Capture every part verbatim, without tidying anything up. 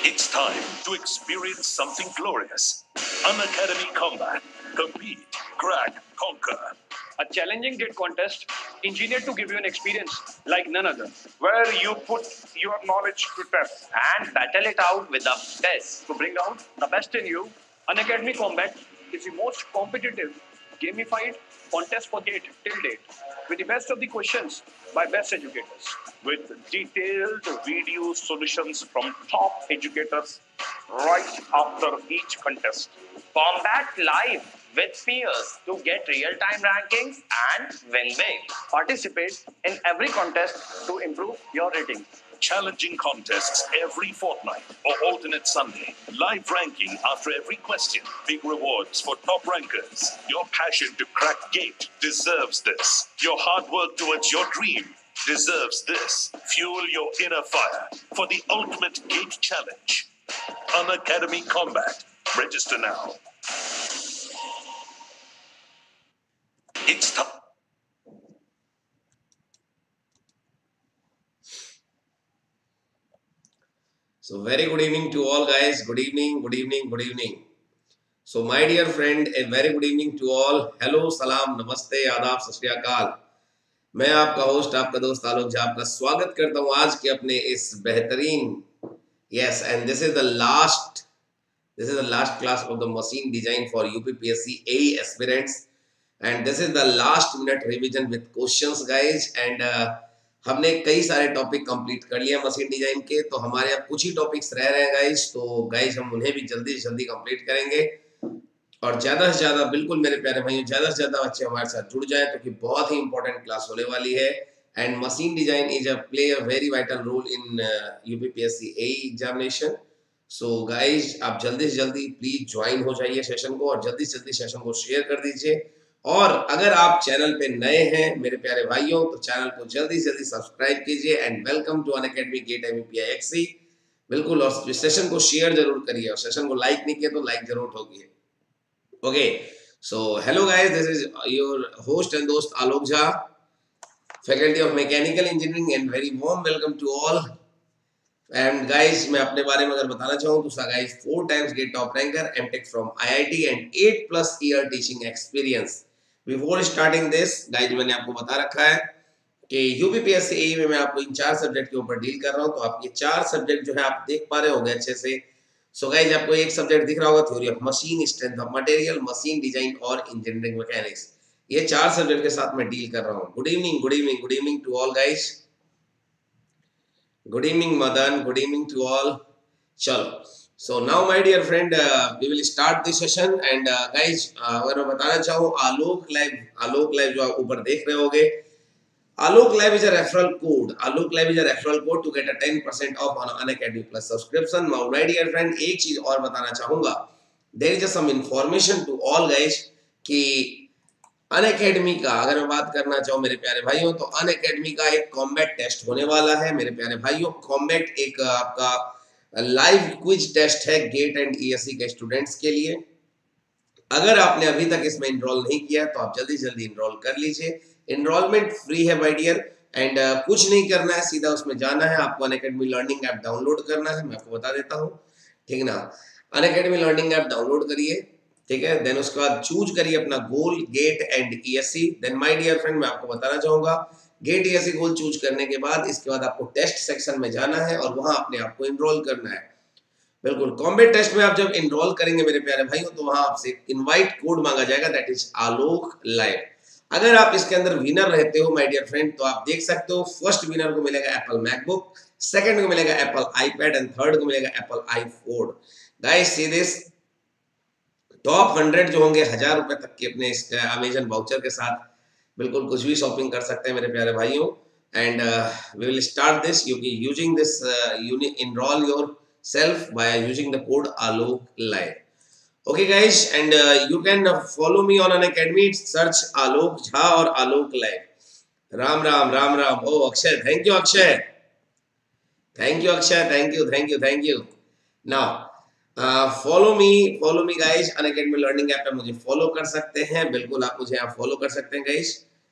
It's time to experience something glorious. Unacademy Combat. Compete, crack, conquer. A challenging gate contest engineered to give you an experience like none other, where you put your knowledge to test and battle it out with the best to bring out the best in you. Unacademy Combat is the most competitive, gamified contest for gate till date, with the best of the questions by best educators. With detailed video solutions from top educators right after each contest. Combat live with peers to get real-time rankings and win big. Participate in every contest to improve your ratings. Challenging contests every fortnight or alternate Sunday. Live ranking after every question. Big rewards for top rankers. Your passion to crack gate deserves this. Your hard work towards your dream deserves this. Fuel your inner fire for the ultimate gate challenge. Unacademy Combat. Register now. It's time. So very good evening to all guys. Good evening, good evening, good evening. So my dear friend, a very good evening to all. Hello, salam, namaste, आदाब, सत श्री अकाल. मैं आपका host, आपका दोस्त आलोक झा आपका स्वागत करता हूँ आज के अपने इस बेहतरीन yes and this is the last this is the last class of the machine design for U P P S C A E aspirants and this is the last minute revision with questions guys and uh, हमने कई सारे topic complete कर लिए machine design के, तो हमारे अब कुछ ही टॉपिक्स रह रहे हैं गाइस. तो गाइस हम उन्हें भी जल्दी से जल्दी कंप्लीट करेंगे और ज्यादा से ज्यादा बिल्कुल मेरे प्यारे भाइयों ज्यादा से ज्यादा बच्चे हमारे साथ जुड़ जाएं क्योंकि तो बहुत ही इंपॉर्टेंट क्लास होने वाली है. And machine design is a play a very vital role in UPPSC AE examination. So guys आप जल्दी से जल्दी प्लीज ज्वाइन हो जाइए सेशन को और जल्दी से जल्दी सेशन को शेयर कर दीजिए. और अगर आप चैनल पे नए हैं मेरे प्यारे भाइयों तो चैनल को जल्दी से जल्दी सब्सक्राइब कीजिए and welcome to Unacademy GATE एमपीआईएक्सी. बिल्कुल और सेशन को शेयर जरूर करिए और सेशन को लाइक नहीं किया तो लाइक जरूर ठोकिए. Okay so hello guys, this is your host and दोस्त Alok Jha, faculty of mechanical engineering and very warm welcome to all. And guys मैं अपने बारे में अगर बताना चाहूँ तो guys four times GATE top ranker, MTech from IIT and eight plus year teaching experience. Before starting this guys मैंने आपको बता रखा है कि यूपीपीएससी एई में मैं आपको इन चार सब्जेक्ट के ऊपर डील कर रहा हूं, तो आप ये चार सब्जेक्ट जो है आप देख पा रहे होंगे अच्छे से. सो so गाइस आपको एक सब्जेक्ट दिख रहा होगा theory of machine, strength of material, machine design और इंजीनियरिंग मैकेनिक्स. ये चार सब्जेक्ट के साथ मैं डील कर रहा हूं. Good evening good evening good evening to all guys. Good evening Madan, good evening to all. चलो so now my dear friend uh, we will start this session and uh, guys uh, अगर मैं बताना चाहूँ आलोक live आलोक live जो आप ऊपर देख रहे होगे, Alok live is a referral code. Alok live is a referral code to get a ten percent off on Unacademy Plus subscription. Now my dear friend एक चीज और बताना चाहूँगा, there is just some information to all guys कि Unacademy का अगर मैं बात करना चाहूँ मेरे प्यारे भाइयों तो Unacademy का एक कॉम्बैट टेस्ट होने वाला है मेरे प्यारे भाइयों. कॉम्बैट एक आपका लाइव क्विज टेस्ट है गेट एंड ईएससी के स्टूडेंट्स के लिए. अगर आपने अभी तक इसमें इनरोल नहीं किया तो आप जल्दी जल्दी इनरोल कर लीजिए. इनरोलमेंट फ्री है माय डियर एंड uh, कुछ नहीं करना है, सीधा उसमें जाना है. आपको अनअकैडमी लर्निंग ऐप डाउनलोड करना है, मैं आपको बता देता हूँ ठीक ना. अनअकैडमी लर्निंग ऐप डाउनलोड करिए ठीक है. देन उसके बाद चूज करिए अपना goal gate and ESC. Then my dear friend मैं आपको बताना चाहूंगा गेट ईएससी गोल चूज करने के बाद इसके बाद आपको टेस्ट सेक्शन में जाना है और वहां अपने आप को इनरोल करना है. बिल्कुल कॉम्बैट टेस्ट में आप जब इनरोल करेंगे मेरे प्यारे भाइयों तो वहां आपसे इनवाइट कोड मांगा जाएगा, दैट इज आलोक लाइव. अगर आप इसके अंदर विनर रहते हो माय डियर फ्रेंड तो आप देख सकते हो फर्स्ट विनर को मिलेगा एप्पल मैकबुक, सेकंड को मिलेगा एप्पल आईपैड एंड थर्ड को मिलेगा Apple iPhone. Guys see this top hundred जो होंगे हजार रुपए तक के अपने इस अमेजन वाउचर के साथ बिल्कुल कुछ भी शॉपिंग कर सकते हैं मेरे प्यारे भाइयों. And we will start this using this enrol yourself by using the code Alok live. Okay guys and you can follow me on Unacademy, search Alok Jha और आलोक लाइव. राम राम राम राम. ओ Akshay, thank you Akshay, thank you Akshay, thank you thank you thank you. Now follow me follow me guys. Unacademy learning app पे मुझे follow कर सकते हैं, बिल्कुल आप मुझे यहाँ फॉलो कर सकते हैं गाइस.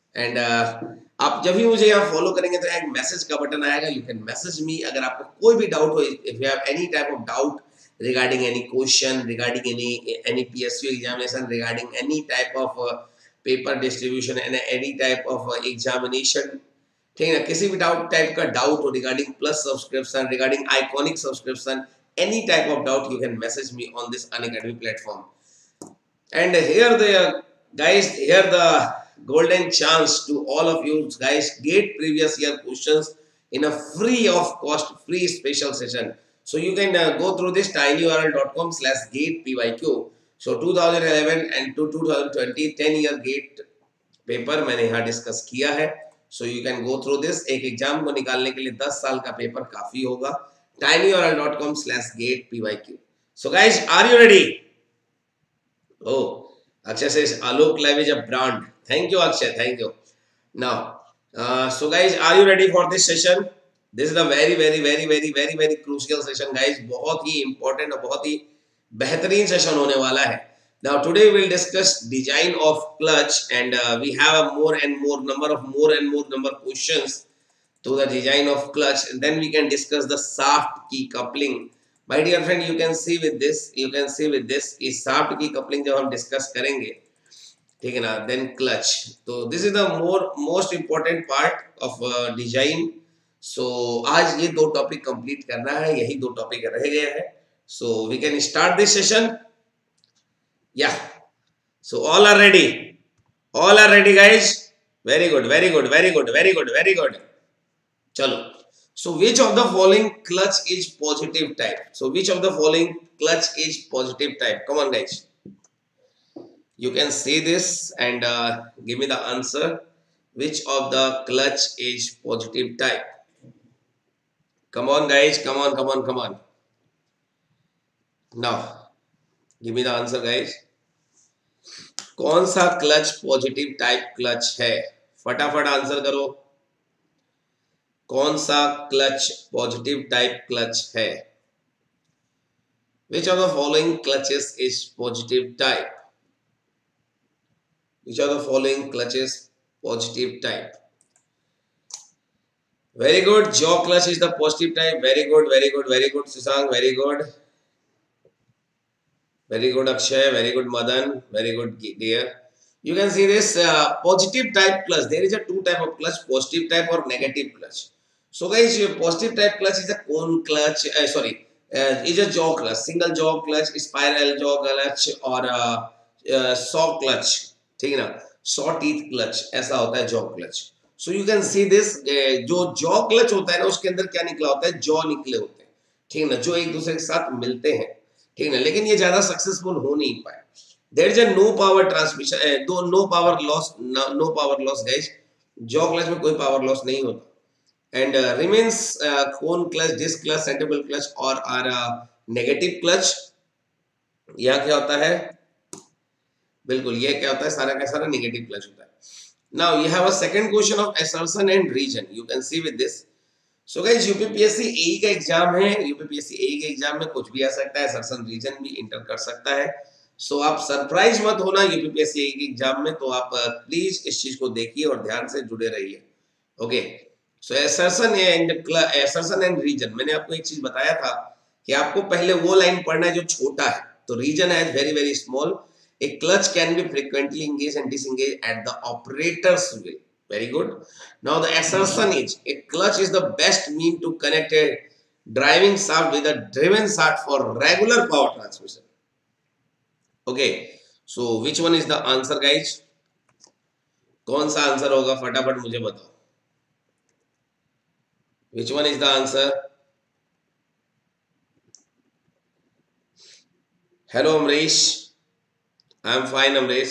एंड uh, आप जब भी मुझे यहाँ फॉलो करेंगे तो एक मैसेज का बटन आएगा, यू कैन मैसेज मी। अगर आपको कोई भी डाउट हो, if you have any type of doubt regarding any question, regarding any any P S U examination, regarding any type of uh, paper distribution and any type of uh, examination, ठीक है ना, किसी भी doubt type का doubt हो regarding plus subscription, regarding iconic subscription, any type of doubt you can message me on this Unacademy platform. And here the guys, here the golden chance to all of you guys, get previous year questions in a free of cost, free special session. So you can uh, go through this tinyurl dot com slash gate P Y Q. So twenty eleven and to twenty twenty ten year gate paper मैंने यहाँ discuss किया है। So you can go through this। एक exam को निकालने के लिए दस साल का पेपर काफी होगा। tinyurl dot com slash gate P Y Q. So guys, are you ready? Oh, Akshay says Alok Live is a brand. Thank you Akshay, thank you. Now, uh, so guys, are you ready for this session? This is a very very very very very very crucial session guys। बहुत ही important और बहुत ही बेहतरीन session होने वाला है। Now today we'll discuss design of clutch and uh, we have a more and more number of more and more number questions to the design of clutch, and then we can discuss the shaft key coupling। My dear friend, you can see with this, you can see with this इस shaft key coupling जब हम discuss करेंगे, ठीक है ना, then clutch। तो this is the more most important part of uh, design। So आज ये दो टॉपिक कंप्लीट करना है, यही दो टॉपिक रह गए हैं। So we can start this session। Yeah, so all are ready, all are ready guys। very good very good very good very good very good चलो। so which of the following clutch is positive type? So which of the following clutch is positive type? Come on guys, you can see this and uh, give me the answer। which of the clutch is positive type? come on guys, come on come on come on now give me the answer guys। कौन सा clutch positive type clutch है? फटाफट answer करो, कौन सा clutch positive type clutch है? Which of the following clutches is positive type? Which of the following clutches positive type? Very good, jaw clutch is the positive type। very good very good very good Susank, very good very good Akshay, very good Madan, very good dear। you can see this uh, positive type clutch, there is a two type of clutch, positive type or negative clutch। so guys, your positive type clutch is a cone clutch, uh, sorry uh, is a jaw clutch, single jaw clutch, spiral jaw clutch और uh, uh, saw clutch, ठीक है ना, saw teeth clutch, ऐसा होता है jaw clutch। so you can see this uh, जो jaw clutch होता है ना, उसके अंदर क्या निकला होता है? jaw निकले होते हैं, ठीक है ना, जो एक दूसरे के साथ मिलते हैं, ठीक है, लेकिन ये ज्यादा सक्सेसफुल हो नहीं पाए। There is a no power transmission, though no power loss, no power loss guys, jaw clutch में कोई पावर लॉस नहीं होता। And remains cone clutch, disc clutch, centripetal clutch और आर नेगेटिव क्लच। यहाँ क्या होता है? बिल्कुल ये क्या होता है? सारा का सारा नेगेटिव क्लच होता है। Now you have a second question of assertion and reason, you can see with this. So guys, UPPSC AE का एग्जाम है, यूपीपीएससी एई के एग्जाम में कुछ भी आ सकता है, असर्शन रीजन भी इंटर कर सकता है। सो so, आप सरप्राइज मत होना यूपीपीएससी एई के एग्जाम में, तो आप प्लीज इस चीज को देखिए और ध्यान से जुड़े रहिए। Okay, so assertion and assertion and reason, मैंने आपको एक चीज बताया था कि आपको पहले वो लाइन पढ़ना है जो छोटा है। तो रीजन है very very small, a clutch can be frequently engaged and disengaged at the operator's will. Very good. Now the assertion is a clutch is the best mean to connect a driving shaft with a driven shaft for regular power transmission. Okay, so which one is the answer guys? कौन सा answer होगा? फटाफट मुझे बताओ, which one is the answer? Hello Amrish, I am fine Amrish.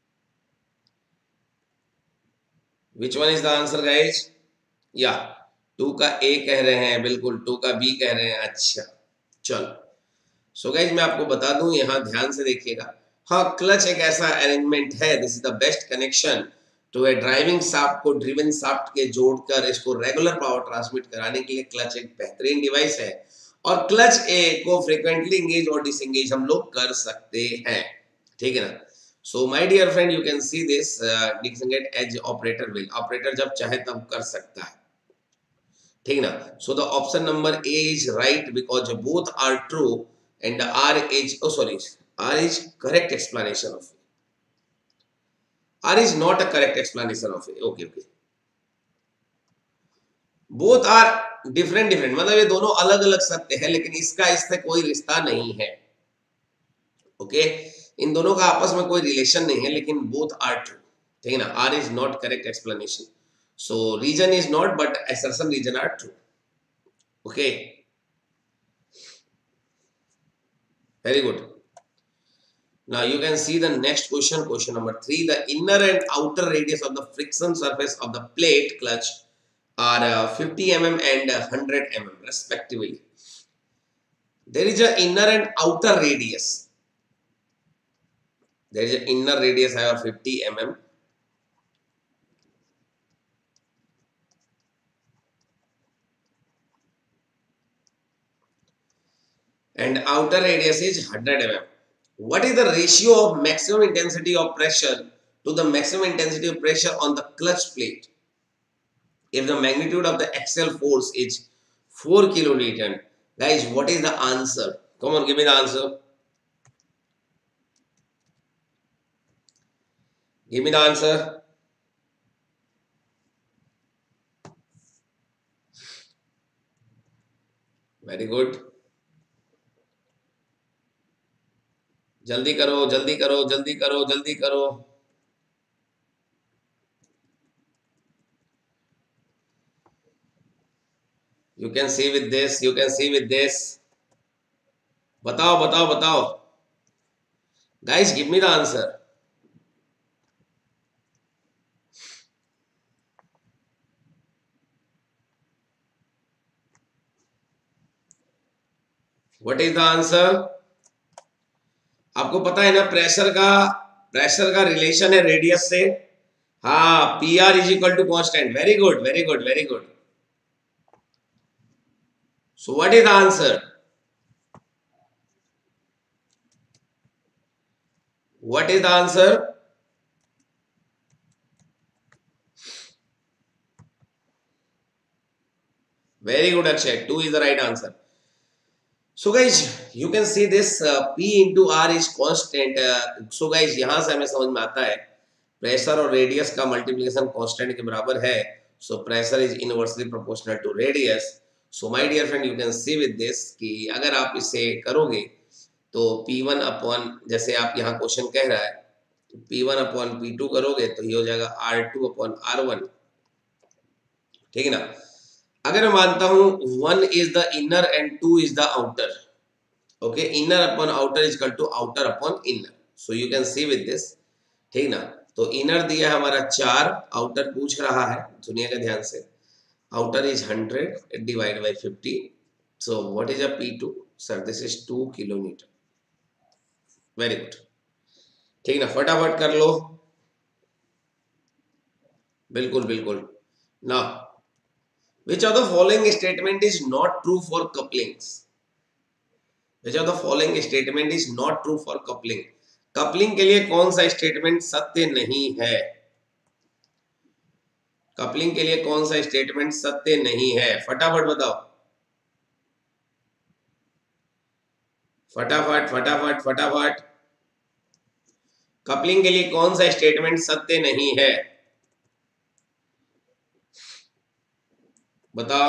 Which one is the answer guys? या two का A कह रहे हैं, बिल्कुल टू का बी कह रहे हैं। अच्छा चलो, सो गाइज मैं आपको बता दूं, यहाँ ध्यान से देखिएगा। हाँ, क्लच एक ऐसा अरेंजमेंट है, this is the best connection to a driving shaft को ड्रिवन शाफ्ट के जोड़कर इसको रेगुलर पावर ट्रांसमिट कराने के लिए क्लच एक बेहतरीन डिवाइस है। और क्लच ए को फ्रीक्वेंटली इंगेज और डिसएंगेज हम लोग कर सकते हैं, ठीक है ना। So my dear friend, you can see this uh, Dixon get edge operator will. Operator जब चाहे तब कर सकता है, ठीक ना. So the option number A is right because both are true and R is oh sorry R is correct explanation of it. R is not a correct explanation of it. Okay okay. Both are different different मतलब ये दोनों अलग अलग सत्य है, लेकिन इसका इससे कोई रिश्ता नहीं है. Okay okay? इन दोनों का आपस में कोई रिलेशन नहीं है, लेकिन बोथ आर ट्रू, ठीक है ना. R is not correct explanation, so reason is not but assertion reason are true. Okay very good. Now you can see the next question, question number three. The inner and outer radius of the friction surface of the plate clutch are uh, fifty millimeters and uh, one hundred millimeters respectively. There is a inner and outer radius. There is an inner radius I have fifty millimeters. And outer radius is one hundred millimeters. What is the ratio of maximum intensity of pressure to the maximum intensity of pressure on the clutch plate if the magnitude of the axial force is four kilonewton? Guys, what is the answer? Come on, give me the answer. Give me the answer. Very good. जल्दी करो जल्दी करो जल्दी करो जल्दी करो. You can see with this, you can see with this. बताओ बताओ बताओ. Guys, give me the answer. What is the answer? आपको पता है ना प्रेशर का प्रेशर का रिलेशन है रेडियस से. हाँ, P R is equal to constant. Very good very good very good. So what is the answer? What is the answer? Very good Akshay. Two is the right answer. So guys, you can see this uh, P into R is constant. Uh, so guys, यहाँ से हमें समझ में आता है pressure और radius का multiplication constant के बराबर है. So pressure is inversely proportional to radius. So my dear friend, you can see with this कि अगर आप इसे करोगे तो P वन अपॉन, जैसे आप यहाँ क्वेश्चन कह रहा है P one upon P two करोगे तो ये हो जाएगा R two upon R one, ठीक है ना. अगर मैं मानता हूं one is the inner and two is the outer, okay, inner upon outer is equal to outer upon inner. So you can see with this, ठीक ना. तो इनर दिया है हमारा चार, आउटर पूछ रहा है, सुनिएगा ध्यान से. Outer is hundred divide by fifty. So what is a P two? Sir this is two kilometre. Very good, ठीक ना. फटाफट कर लो. बिल्कुल बिल्कुल. ना which of the following statement is not true for couplings? Which of the following statement is not true for coupling? Coupling के लिए कौन सा स्टेटमेंट सत्य नहीं है? कपलिंग के लिए कौन सा स्टेटमेंट सत्य नहीं है? फटाफट बताओ, फटाफट फटाफट फटाफट. कपलिंग के लिए कौन सा स्टेटमेंट सत्य नहीं है? बताओ.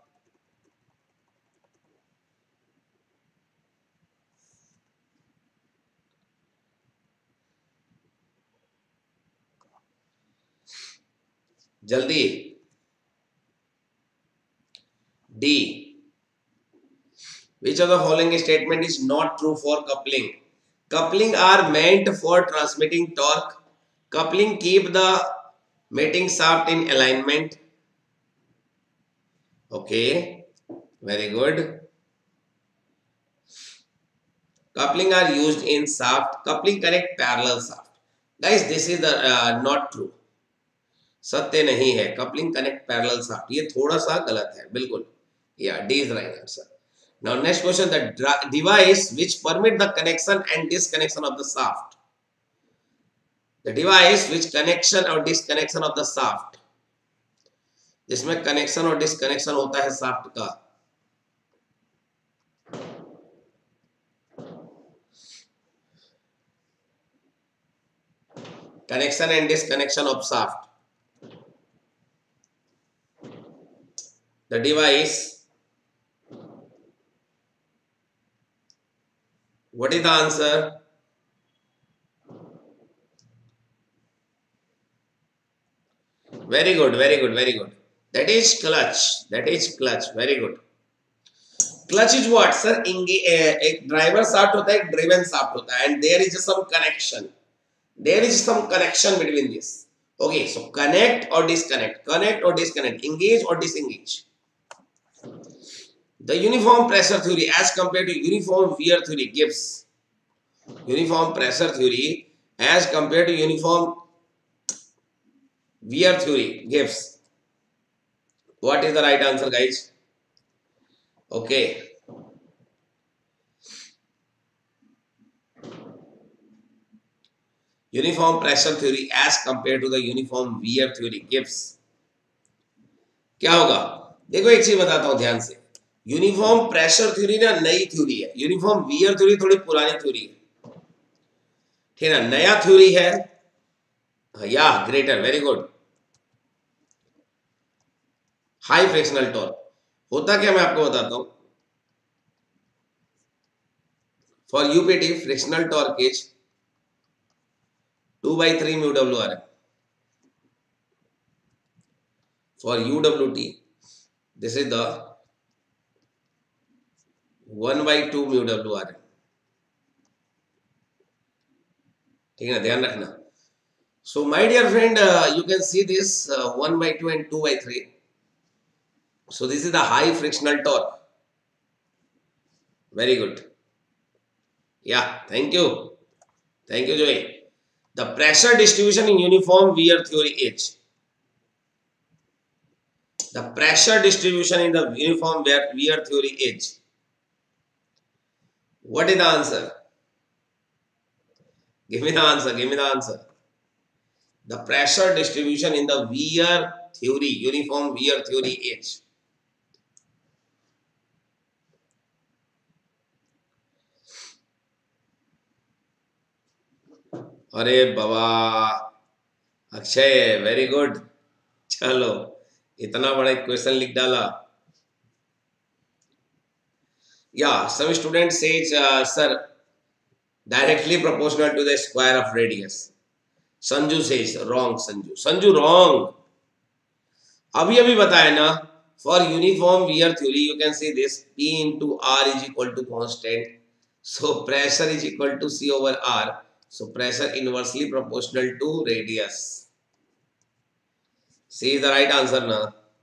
जल्दी. D. Which of the following statement is not true for coupling? Coupling are meant for transmitting torque. Coupling keep the mating shaft in alignment. Okay, very good. Coupling are used in shaft. Coupling connect parallel shaft. Guys, this is the uh, not true. सत्य नहीं है. Coupling connect parallel shaft, ये थोड़ा सा गलत है. बिल्कुल, या D is right answer. Now next question, the device which permit the connection and disconnection of the shaft the device which connection और डिसकनेक्शन ऑफ द शाफ्ट, जिसमें कनेक्शन और डिसकनेक्शन होता है शाफ्ट का। Connection and disconnection of shaft. The device. What is the answer? Very good, very good, very good. That is clutch. That is clutch. Very good. Clutch is what, sir? एक driver shaft होता है, एक driven shaft होता है, and there is some connection. There is some connection between this. Okay, so connect or disconnect, connect or disconnect, engage or disengage. The uniform pressure theory as compared to uniform wear theory gives uniform pressure theory as compared to uniform wear theory gives. What is the right answer, guys? Okay. Uniform pressure theory as compared to the uniform wear theory gives. क्या होगा? देखो एक चीज बताता हूं ध्यान से। Uniform pressure theory ना नई थ्योरी है, यूनिफॉर्म वियर थ्योरी थोड़ी पुरानी थ्योरी है, ठीक है ना। नया थ्योरी है या greater, very good. High frictional torque होता क्या, मैं आपको बताता हूं। For UPT frictional torque is two by three mu W R M. For U W T, this is the one by two mu W R M. ठीक है ना, ध्यान रखना। So my dear friend, uh, you can see this uh, one by two and two by three. So this is the high frictional torque. Very good. Yeah, thank you. Thank you, Joey. The pressure distribution in uniform wear theory is. The pressure distribution in the uniform wear, wear theory is. What is the answer? Give me the answer. Give me the answer. The pressure distribution in the wear theory, uniform wear theory is. अरे बाबा Akshay, very good. चलो इतना बड़ा question लिख डाला। या some student says sir directly proportional to the square of radius. Sanju says wrong. Sanju Sanju wrong. अभी अभी बताया ना, for uniform wear theory you can see this P into R is equal to constant, so pressure is equal to C over R. So pressure inversely proportional to radius. C is the right answer now.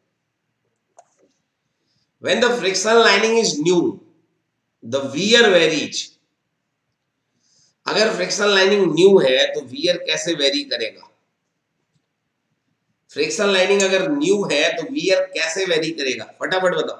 When the friction lining is new, the wear varies. अगर friction lining new है तो wear कैसे very करेगा? Friction lining अगर new है तो wear कैसे very करेगा? फटाफट बताओ।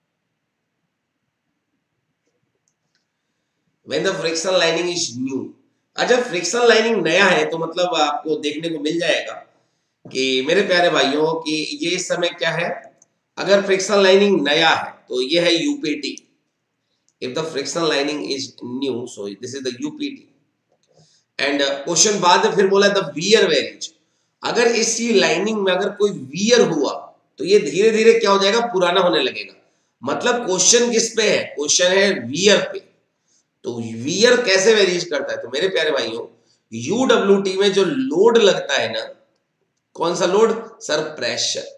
When the friction lining is new, अच्छा फ्रिक्शन लाइनिंग नया है तो मतलब आपको देखने को मिल जाएगा कि मेरे प्यारे भाइयों कि ये इस समय क्या है, अगर फ्रिक्शन लाइनिंग नया है तो ये है UPT. If the friction lining is new, so this is the UPT. And question बाद में फिर बोला द वियर वेरीज। अगर इसी लाइनिंग में अगर कोई वियर हुआ तो ये धीरे धीरे क्या हो जाएगा, पुराना होने लगेगा। मतलब क्वेश्चन किस पे है? क्वेश्चन है वियर पे। तो वियर कैसे वेरीज करता है? तो मेरे प्यारे भाइयों यूडब्ल्यूटी में जो लोड लगता है ना, कौन सा लोड सर? प्रेशर।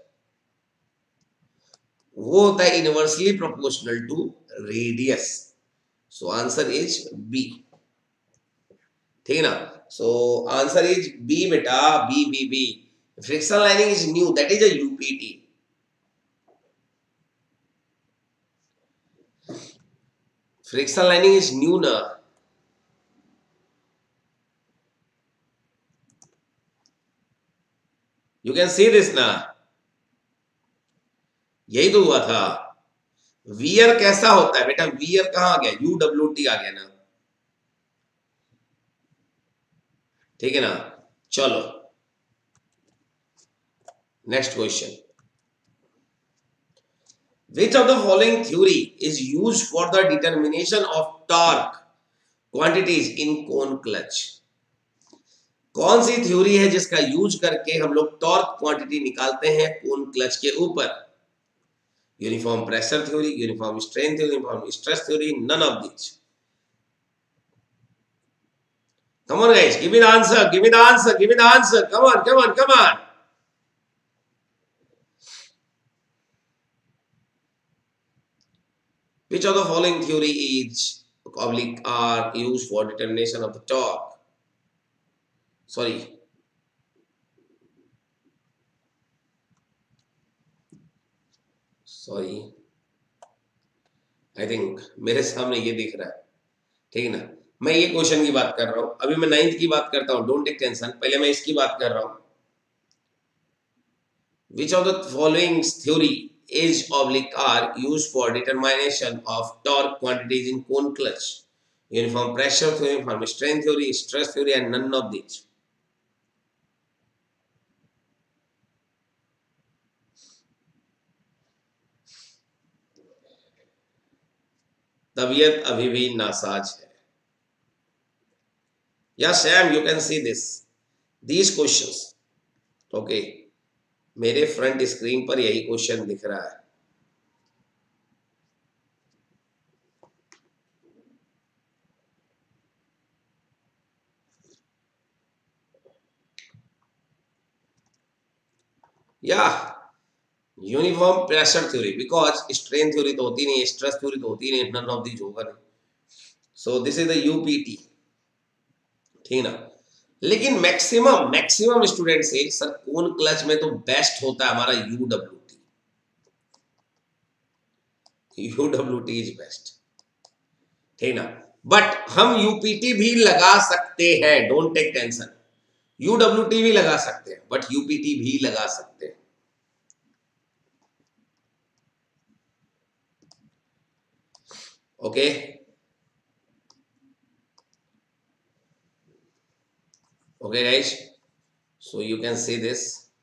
वो होता है inversely proportional to radius. So answer is B. ठीक है ना? सो आंसर इज बी बेटा, B B B. Friction lining is new, that is a UPT. Friction lining is new ना। यू कैन सी दिस ना, यही तो हुआ था। वियर कैसा होता है बेटा? वियर कहां आ गया? यूडब्ल्यूटी आ गया ना, ठीक है ना। चलो next question, which of the following theory is used for the determination of torque quantities in cone clutch? कौन सी थ्योरी है जिसका यूज करके हम लोग टॉर्क क्वांटिटी निकालते हैं कोन क्लच के ऊपर? Uniform pressure theory, uniform strain theory, uniform stress theory, none of this. Come on guys, give me the answer, give me the answer, give me the answer. Come on, come on, come on. Which of the following theory is oblique are used for determination of the torque? Sorry. Sorry. I think मेरे सामने ये दिख रहा है, ठीक है ना? मैं ये क्वेश्चन की बात कर रहा हूं, अभी मैं नाइन्थ की बात करता हूं, डोंट टेक टेंशन, पहले मैं इसकी बात कर रहा हूं. Which of the following theory is oblique are used for determination of torque quantities in cone clutch? Uniform pressure theory, uniform strain theory, stress theory, and none of these. तबीयत अभी भी नासाज है. या Sam, you can see this these questions. Okay, मेरे front screen पर यही question दिख रहा है. या uniform pressure theory, because strain theory तो होती नहीं, स्ट्रेस थ्योरी तो होती नहीं, नन ऑफ दीज होगा नहीं. So this is the UPT, ठीक ना? लेकिन मैक्सिमम मैक्सिमम स्टूडेंट से सर कोन क्लच में तो बेस्ट होता है हमारा यूडब्ल्यूटी. यूडब्ल्यूटी इज बेस्ट, ठीक ना? बट हम यूपीटी भी लगा सकते हैं, डोंट टेक टेंशन. यूडब्ल्यूटी भी लगा सकते हैं, बट यूपीटी भी लगा सकते हैं. Okay, okay guys, so you can see this.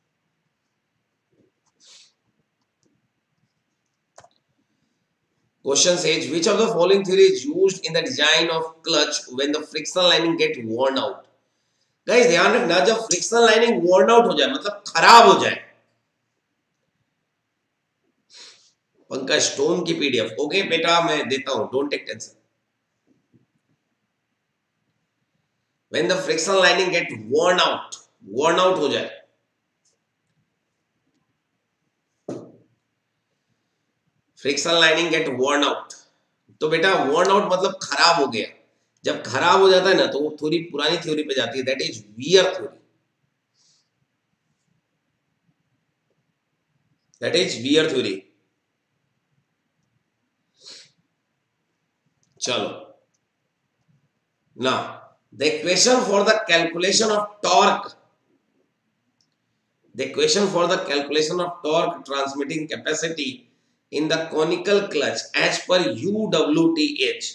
Question says, which of the following theory is used in the design of clutch when the frictional lining get worn out? Guys ध्यान रखना, जब frictional lining worn out हो जाए मतलब खराब हो जाए. Pankaj stone की पीडीएफ, ओके बेटा मैं देता हूं, don't take tension. When the frictional lining get worn out, worn out हो जाए, frictional lining get worn out, तो बेटा worn out मतलब खराब हो गया. जब खराब हो जाता है ना तो वो थोड़ी पुरानी थ्योरी पे जाती है, that is wear theory. That is wear theory. चलो ना, the equation for the calculation of torque, the equation for the calculation of torque transmitting capacity in the conical clutch as per U W T H.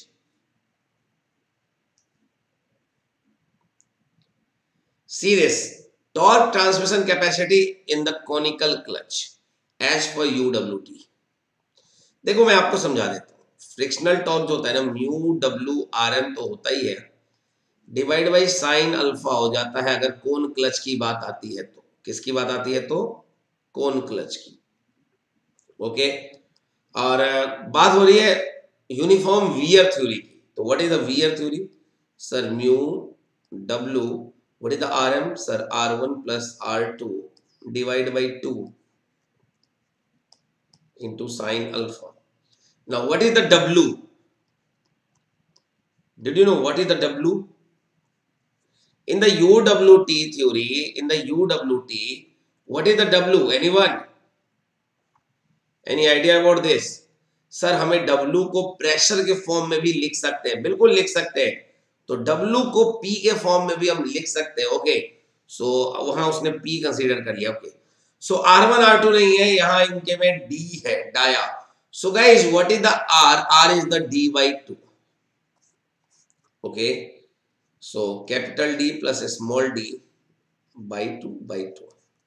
See this, torque transmission capacity in the conical clutch as per U W T. देखो मैं आपको समझा देता हूँ. Frictional torque जो होता है ना, म्यू डब्ल्यू आर एम तो होता ही है, डिवाइड बाई साइन अल्फा हो जाता है अगर कोन क्लच की बात आती है तो. किसकी बात आती है तो? कोन क्लच की. ओके, और बात हो रही है यूनिफॉर्म वियर थ्योरी की. तो what is the wear theory? Sir mu W, what is the R M? Sir R one plus R two divide by two into sine alpha. Now what is the W? Did you know what is the W? In the U W T theory, in the U W T, what is the W? Anyone? Any idea about this? Sir हमें W को pressure के form में भी लिख सकते हैं, बिल्कुल लिख सकते हैं. तो W को P के फॉर्म में भी हम लिख सकते हैं. ओके, सो वहां उसने P कंसीडर कर लिया. Okay, so R one R two नहीं है, यहाँ इनके में D है, dia. So guys what is the R? R is the D by two. Okay, so capital D plus small d by two by two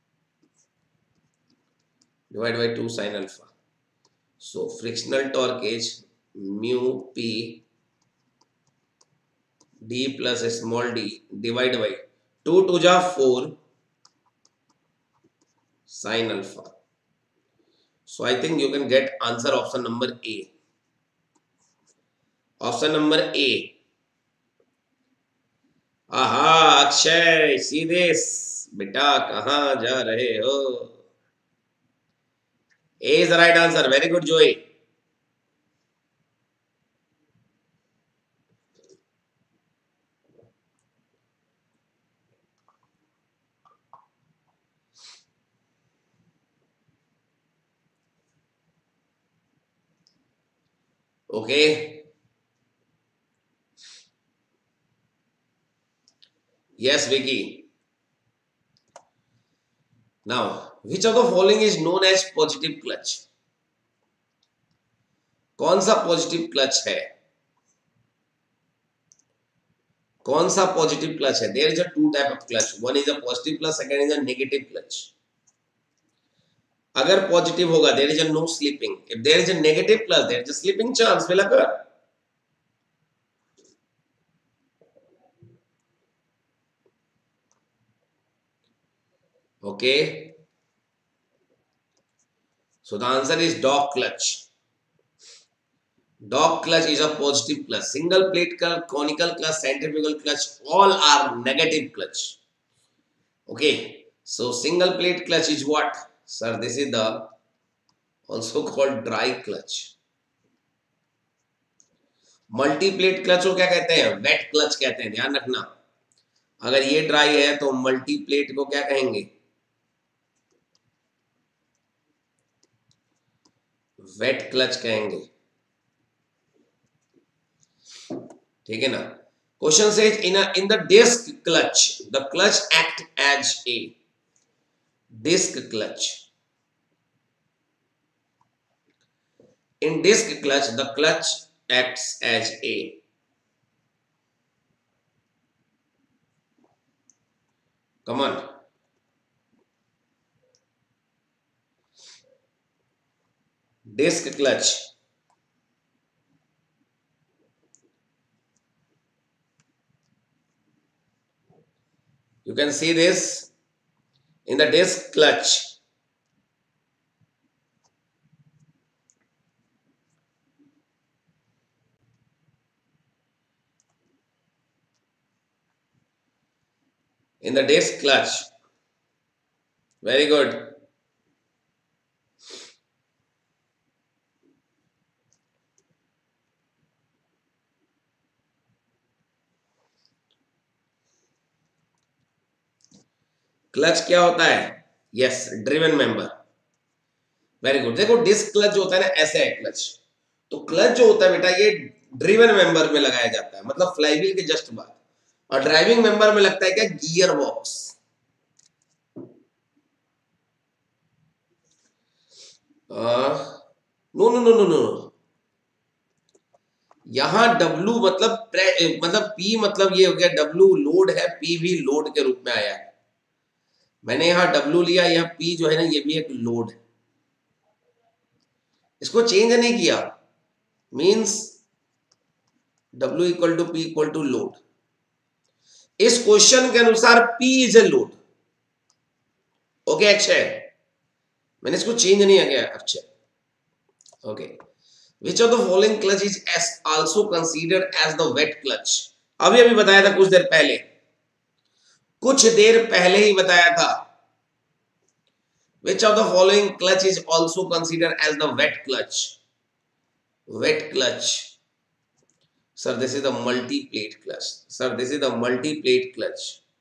divided by two sin alpha. So frictional torque is mu p d plus small d divided by two to ja four sin alpha. So I think you can get answer option number A. Option number A. आहा अक्षय सीधे बेटा कहाँ जा रहे हो? A is the right answer. Very good, Joey. Okay. Yes, Vicky. Now, which of the following is known as positive clutch? कौन सा positive clutch है? कौन सा पॉजिटिव क्लच है? There is a two type of clutch. One is a positive clutch, second is a negative clutch. अगर positive होगा, there is a no slipping. If there is a negative clutch, there is a slipping chance will occur. Okay. So the answer is dog clutch. Dog clutch is a positive clutch. Single plate clutch, conical clutch, centrifugal clutch, all are negative clutch. Okay. So single plate clutch is what? Sir, this is the also called dry clutch. Multi plate clutch को क्या कहते हैं? Wait clutch कहते हैं. ध्यान रखना, अगर ये ड्राई है तो मल्टी प्लेट को क्या कहेंगे? वेट क्लच कहेंगे. ठीक है ना? Question says in in the disc clutch the clutch act as a disc clutch. In disc clutch, the clutch acts as a come on. Disc clutch. You can see this in the disc clutch. In the disc clutch. Very good. Clutch क्या होता है? Yes, driven member. Very good. देखो disc clutch जो होता है ना, ऐसे है क्लच. तो क्लच जो होता है बेटा ये ड्रिवन मेंबर में लगाया जाता है, मतलब फ्लाईव्हील के जस्ट बाद. और ड्राइविंग मेंबर में लगता है क्या? Gear box. No no no no no यहां W मतलब मतलब P मतलब ये हो गया, W लोड है, P भी लोड के रूप में आया है. मैंने यहां W लिया, यह P जो है ना ये भी एक लोड है. इसको चेंज नहीं किया. Means W equal to P equal to load. इस क्वेश्चन के अनुसार P is a load. Okay Akshay, मैंने इसको चेंज नहीं किया Akshay. Okay. Which of the following clutch is also considered as the wet clutch? अभी अभी बताया था कुछ देर पहले, कुछ देर पहले ही बताया था. Which of the following clutch is also considered as the wet clutch? Wet clutch. Sir, this is the multi-plate clutch. Sir, this is the multi-plate clutch.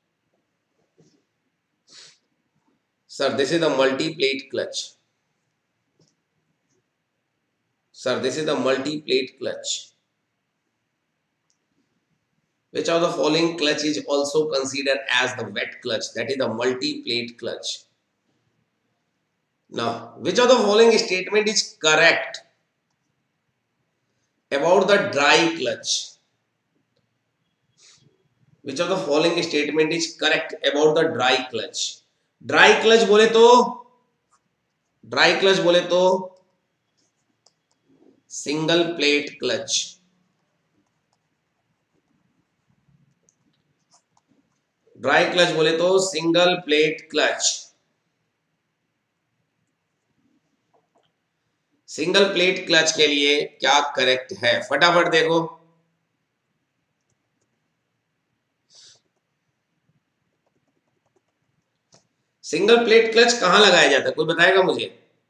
Sir, this is the multi-plate clutch. Sir, this is the multi-plate clutch. Which of the following clutch is also considered as the wet clutch? That is the multi-plate clutch. Now, which of the following statement is correct about the dry clutch? Which of the following statement is correct about the dry clutch? Dry clutch बोले तो dry clutch बोले तो single plate clutch, dry clutch बोले तो single plate clutch, single plate clutch के लिए क्या correct है? फटाफट देखो। सिंगल प्लेट क्लच कहां लगाया जाता है, कोई बताएगा मुझे?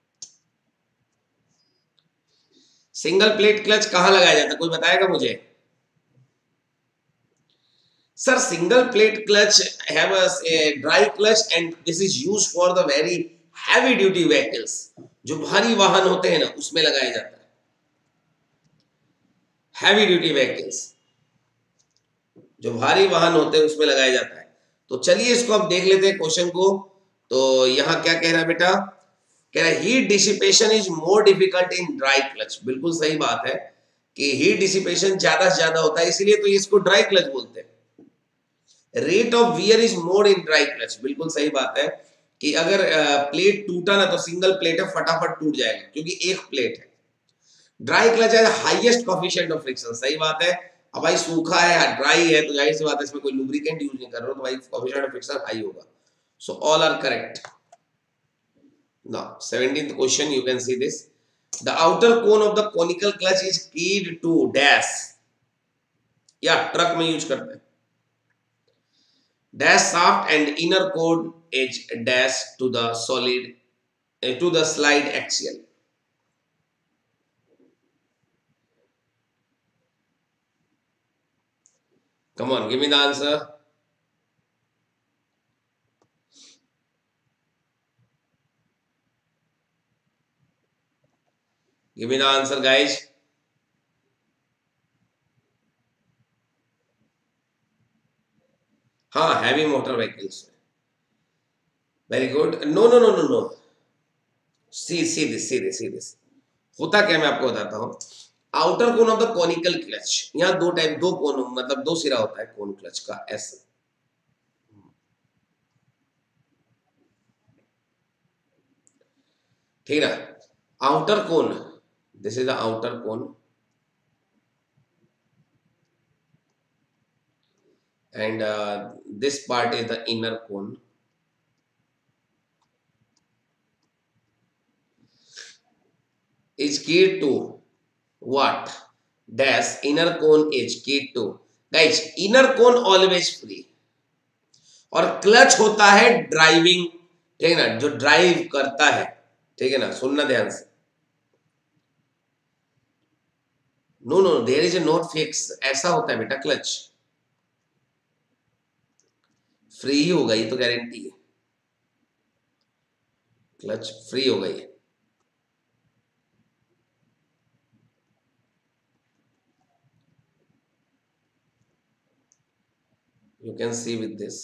सिंगल प्लेट क्लच कहां लगाया जाता है, कोई बताएगा मुझे? Sir single plate clutch have a dry clutch and this is used for the very heavy duty vehicles, जो भारी वाहन होते हैं ना उसमें लगाया जाता है, हैवी ड्यूटी व्हीकल्स जो भारी वाहन होते हैं उसमें लगाया जाता है। तो चलिए इसको अब देख लेते हैं क्वेश्चन को। तो यहाँ क्या कह रहा है बेटा? कह रहा है heat dissipation is more difficult in dry clutch. बिल्कुल सही बात है कि हीट डिसिपेशन ज्यादा से ज्यादा होता है, इसलिए तो इसको ड्राई क्लच बोलते हैं। Rate of wear is more in dry clutch. बिल्कुल सही बात है कि अगर प्लेट टूटा ना तो सिंगल प्लेट है फटाफट टूट जाएगा क्योंकि एक प्लेट है। ड्राई क्लच है हाईएस्ट कोएफिशिएंट ऑफ फ्रिक्शन। सही बात है। अब भाई सूखा है ड्राई है तो जाहिर सी बात है इसमें कोई लुब्रिकेंट यूज नहीं कर रहे हो तो भाई कोएफिशिएंट ऑफ फ्रिक्शन हाई होगा। So all are correct. Now seventeenth question you can see this. The outer cone of the conical clutch is keyed to dash, या ट्रक में यूज करते हैं। Dash shaft and inner cone is dash to the solid uh, to the slide axial. Come on, give me the answer. Give me the answer, guys. हाँ, heavy motor vehicles. Very good. No, no, no, no, no. See, see this, see this, see this. होता क्या मैं आपको बताता हूँ। Outer cone of the conical clutch, यहाँ दो type दो कोन मतलब दो सिरा होता है कोन क्लच का ऐसे। ठीक है ना। Outer cone, this is the outer cone and uh, this part is the inner cone. Is keyed to what? Dash inner cone is keyed to. Guys, inner cone always free और clutch होता है driving, ठीक है ना, जो drive करता है, ठीक है ना। सुनना ध्यान से। No no there is a not fix, ऐसा होता है बेटा। क्लच फ्री ही होगा, ये तो गारंटी है। क्लच फ्री हो गई। You can see with this.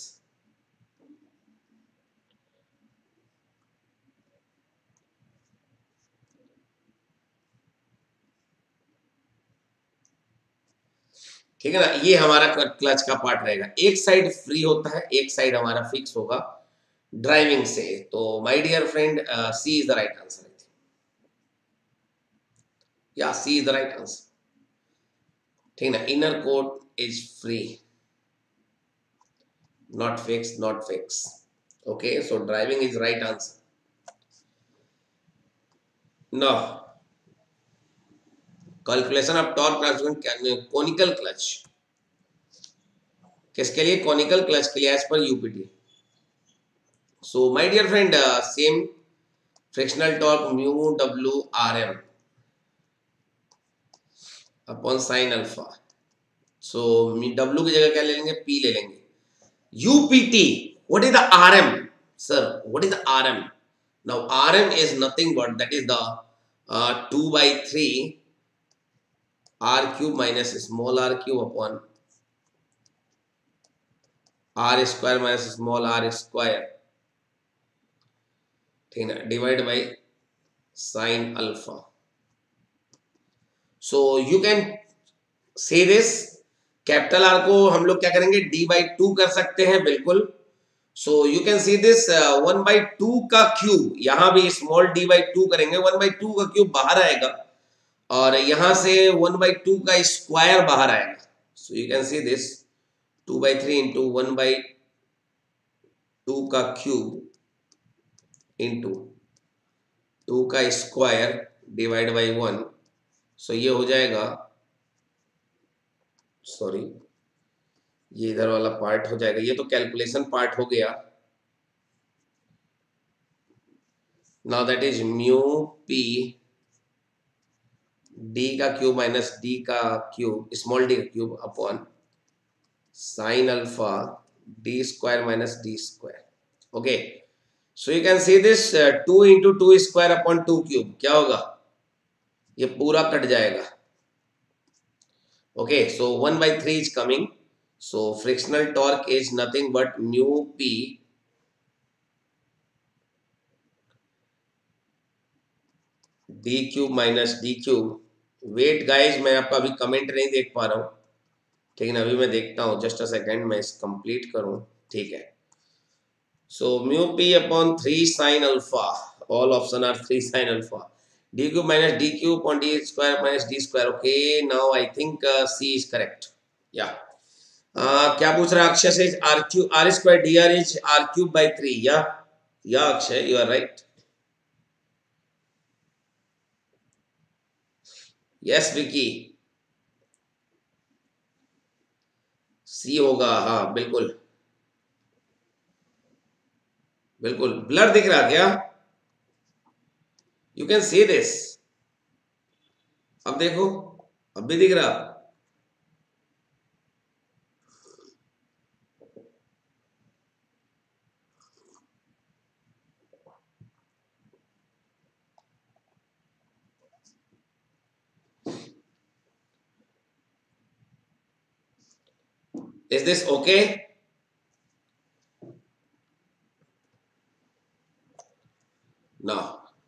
ठीक है ना, ये हमारा क्लच का पार्ट रहेगा। एक साइड फ्री होता है, एक साइड हमारा फिक्स होगा ड्राइविंग से। तो my dear friend, C is the right answer. I think yeah C is the right answer, ठीक ना। Inner coat is free, not fixed, not fixed. Okay, so driving is right answer. Now, calculation of torque transfer conical clutch. किसके लिए? conical clutch के लिए as per U P T. So my dear friend, uh, same frictional torque mu W R M upon sin alpha. So W की जगह क्या ले लेंगे? P ले लेंगे। U P T, what is the R M? Sir, what is the R M? Now R M is nothing but that is the uh, two by three R cube minus small r cube upon R square minus small r square, ठीक है ना, divided by sin alpha. So you can say this capital R को हम लोग क्या करेंगे, D by to कर सकते हैं, बिल्कुल। So you can see this one by two का क्यूब, यहां भी स्मॉल डी बाई टू करेंगे, वन बाई टू का क्यूब बाहर आएगा और यहां से वन बाई टू का स्क्वायर बाहर आएगा। So you can see this two by three into one by two का क्यूब इंटू टू का स्क्वायर डिवाइड बाई वन। सो ये हो जाएगा, सॉरी ये इधर वाला पार्ट हो जाएगा, ये तो कैलकुलेशन पार्ट हो गया। Now that is mu P D का क्यूब माइनस डी का क्यूब, स्मॉल डी का cube upon sine alpha D square minus D square. Okay, so you can see this two into two square upon two cube, क्या होगा, ये पूरा cut जाएगा। Okay, so one by three is coming. So frictional torque is nothing but mu p d cube minus d cube। Wait guys मैं आपका अभी comment नहीं देख पा रहा हूं, लेकिन अभी मैं देखता हूं, जस्ट अ सेकेंड मैं इस कंप्लीट करूं, ठीक है। So mu P upon three sine alpha, all option are three sine alpha, d cube minus d cube upon d square minus d square। Okay, now I think c is correct। या Uh, क्या पूछ रहा है अक्षय से, R Q R square D R is R cube by three, yeah yeah Akshay you are right. Yes Vicky, C होगा, हाँ बिल्कुल बिल्कुल। ब्लर दिख रहा क्या, यू कैन सी दिस, अब देखो अब भी दिख रहा। Is this okay? Now,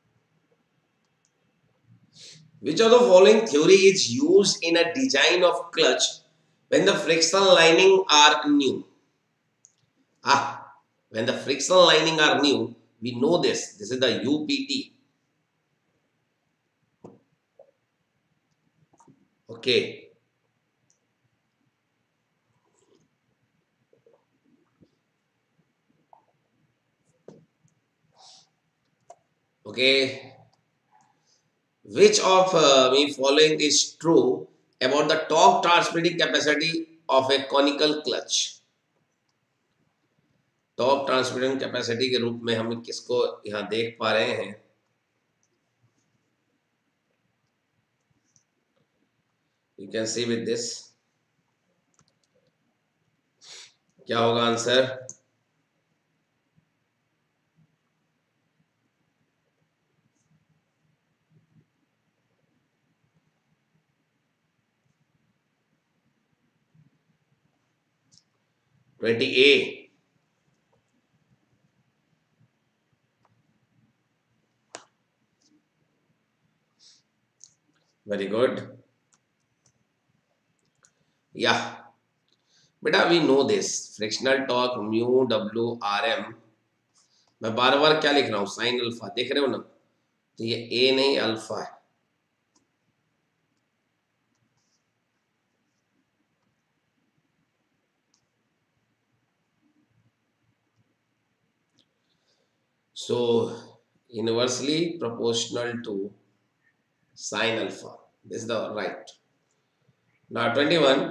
which of the following theory is used in a design of clutch when the frictional lining are new? Ah, when the frictional lining are new, we know this. This is the U P T. Okay. Okay, which of uh, me following is true about the torque transmitting capacity of a conical clutch? Torque transmitting capacity के रूप में हम किसको यहां देख पा रहे हैं, you can see with this, क्या होगा answer, twenty A. Very good, yeah बेटा we know this, frictional torque mu W R M, मैं बार बार क्या लिख रहा हूं, साइन अल्फा, देख रहे हो ना, तो ये ए नहीं अल्फा है। So inversely proportional to sin alpha, this is the right। Now twenty-one,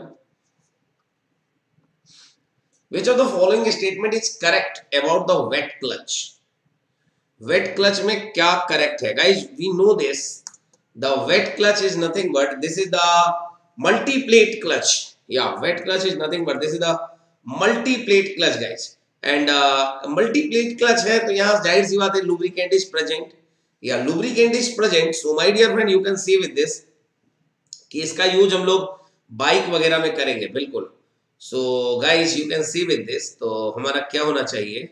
which of the following statement is correct about the wet clutch? Wet clutch में क्या correct है guys, we know this, the wet clutch is nothing but this is the multi-plate clutch। yeah, wet clutch is nothing but this is the multi-plate clutch guys, and multiplate clutch है तो यहाँ जाहिर सी बात है lubricant is present, yeah lubricant is present. So my dear friend you can see with this कि इसका use हम लोग बाइक वगैरह में करेंगे, बिल्कुल। So guys you can see with this, तो हमारा क्या होना चाहिए,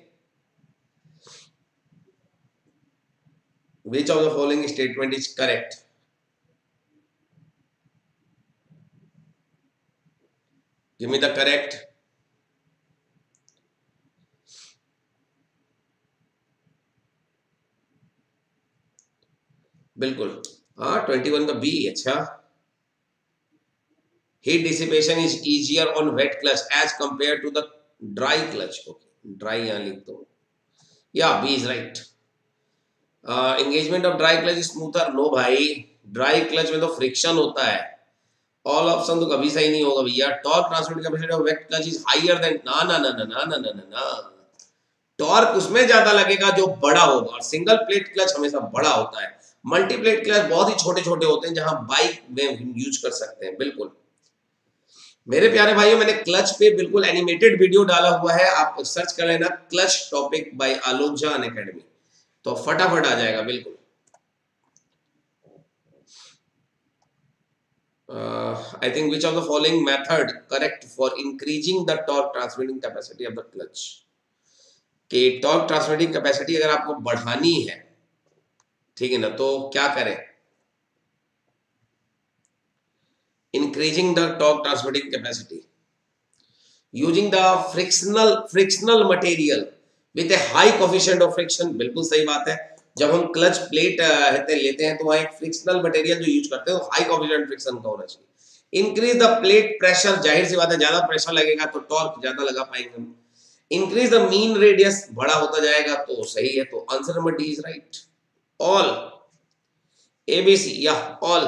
which of the following statement is correct? Give me the correct. बिल्कुल हाँ, ट्वेंटी वन का बी। अच्छा, heat dissipation is easier on wet clutch as compare to the dry clutch. Okay, dry यहाँ लिख दो, yeah B is right. Engagement of dry clutch smoother. No भाई, dry clutch में तो फ्रिक्शन होता है। ऑल ऑप्शन तो कभी सही नहीं होगा भैया। Torque transmit capacity of wet clutch is higher than, ना ना ना ना ना ना ना ना टॉर्क उसमें ज्यादा लगेगा जो बड़ा होगा, और सिंगल प्लेट क्लच हमेशा बड़ा होता है। मल्टी प्लेट क्लच बहुत ही छोटे छोटे होते हैं, जहां बाइक में यूज कर सकते हैं। बिल्कुल मेरे प्यारे भाइयों, मैंने क्लच पे बिल्कुल एनिमेटेड वीडियो डाला हुआ है, आप सर्च कर लेना clutch topic by Alok Jha Unacademy, तो फटाफट आ जाएगा। बिल्कुल I think which of the following method correct for increasing the torque transmitting capacity of the clutch. कि टॉर्क ट्रांसमिटिंग कैपेसिटी अगर आपको बढ़ानी है, ठीक है ना, तो क्या करें? Increasing the torque transmitting capacity using the frictional frictional material with a high coefficient of friction. बिल्कुल सही बात है। जब हम क्लच प्लेट लेते हैं तो वहां एक फ्रिक्शनल मटेरियल जो यूज करते हैं, हाई कोफिशिएंट फ्रिक्शन का होना चाहिए। इंक्रीज द प्लेट प्रेशर, जाहिर सी बात है, ज्यादा प्रेशर लगेगा तो टॉर्क ज्यादा लगा पाएंगे हम। इंक्रीज द मीन रेडियस, बड़ा होता जाएगा तो सही है, तो answer number D is right. All ABC yeah all,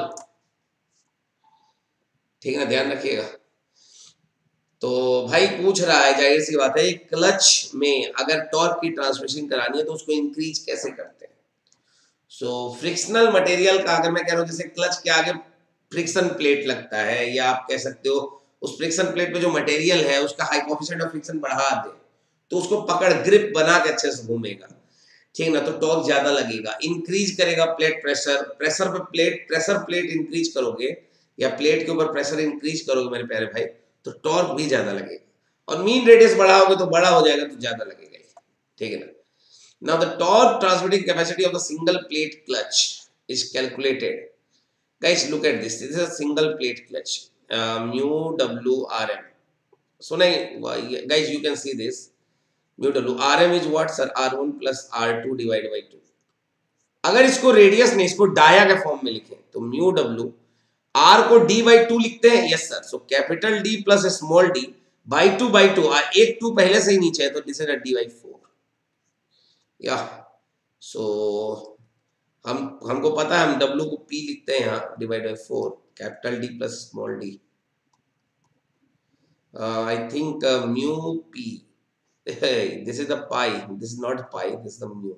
ठीक है ना, ध्यान रखिएगा। तो भाई पूछ रहा है, जाहिर सी बात है, क्लच में अगर टॉर्क की ट्रांसमिशन करानी है तो उसको इंक्रीज कैसे करते हैं? सो फ्रिक्शनल मटेरियल का, अगर मैं कह रहा हूं जैसे क्लच के आगे फ्रिक्शन प्लेट लगता है, या आप कह सकते हो उस फ्रिक्शन प्लेट पे जो मटेरियल है उसका हाई कोफिशिएंट ऑफ फ्रिक्शन बढ़ा दे तो उसको पकड़ ग्रिप बना के अच्छे से घूमेगा, ठीक ना, तो टॉर्क ज्यादा लगेगा। इंक्रीज करेगा प्लेट प्रेशर, प्रेशर पे प्लेट प्रेशर प्लेट इंक्रीज करोगे या प्लेट के ऊपर प्रेशर इंक्रीज करोगे मेरे प्यारे भाई, तो टॉर्क भी ज्यादा लगेगा। और मीन रेडियस बढ़ाओगे तो बड़ा हो जाएगा, तो ज्यादा लगेगा, ठीक है ना। Now the torque transmitting capacity of the single plate clutch is calculated. Guys look at this, this is a single plate clutch, mu W R M. So नहीं guys, you can see this, mu W R M is what sir, R one plus R two divide by two. अगर इसको radius नहीं, इसको dia के form में लिखें तो mu W, R को डी बाई टू लिखते हैं, yes sir. So capital D plus small D by two by two, एक टू पहले से ही नीचे है तो this is D by four. Yeah so हम हमको पता है, हम डब्ल्यू को पी लिखते हैं यहाँ, divide by four, capital D plus small D. I think mu P, this is the pi, this is not pi, this is the mu.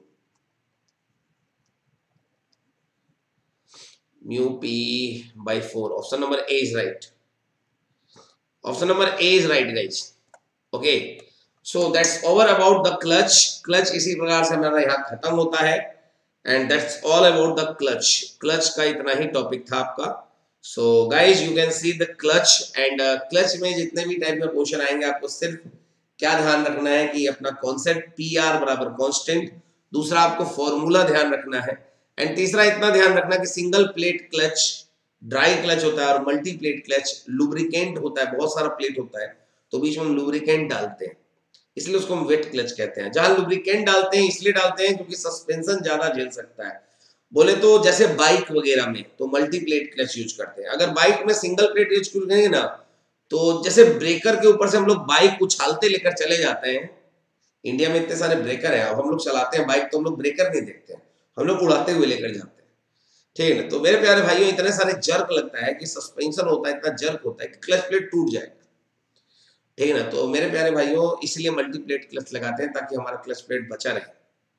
Mu p by four. Option number A is right. Option number A is right, guys. Okay. So that's over about the clutch. Clutch इसी प्रकार से हमारा यहाँ खत्म होता है. And that's all about the clutch. Clutch का इतना ही टॉपिक था आपका. So guys, you can see the clutch and uh, clutch में जितने भी टाइप के क्वेश्चन आएंगे, आपको सिर्फ क्या ध्यान रखना है कि अपना कॉन्सेप्ट पी आर बराबर कॉन्स्टेंट, दूसरा आपको फॉर्मूला ध्यान रखना है, एंड तीसरा इतना ध्यान रखना कि single plate clutch dry clutch होता है और मल्टी प्लेट क्लच लुब्रिकेंट होता है, बहुत सारा प्लेट होता है तो बीच में हम लुब्रिकेंट डालते हैं, इसलिए उसको हम वेट क्लच कहते हैं। जहां लुब्रिकेंट डालते हैं इसलिए डालते हैं क्योंकि सस्पेंशन ज्यादा झेल सकता है। बोले तो जैसे बाइक वगैरह में तो मल्टी प्लेट क्लच यूज करते हैं, अगर बाइक में सिंगल प्लेट यूज करेंगे ना तो जैसे ब्रेकर के ऊपर से हम लोग बाइक उछालते लेकर चले जाते हैं, इंडिया में इतने सारे ब्रेकर हैं, अब हम लोग चलाते हैं बाइक तो हम लोग ब्रेकर नहीं देखते हैं, हम लोग उड़ाते हुए लेकर जाते हैं, ठीक है ना। तो मेरे प्यारे भाइयों, इतने सारे जर्क लगता है कि सस्पेंशन होता है, इतना जर्क होता है कि क्लच प्लेट टूट जाएगा, ठीक है ना। तो मेरे प्यारे भाइयों, इसलिए मल्टी प्लेट क्लच लगाते हैं ताकि हमारा क्लच प्लेट बचा रहे,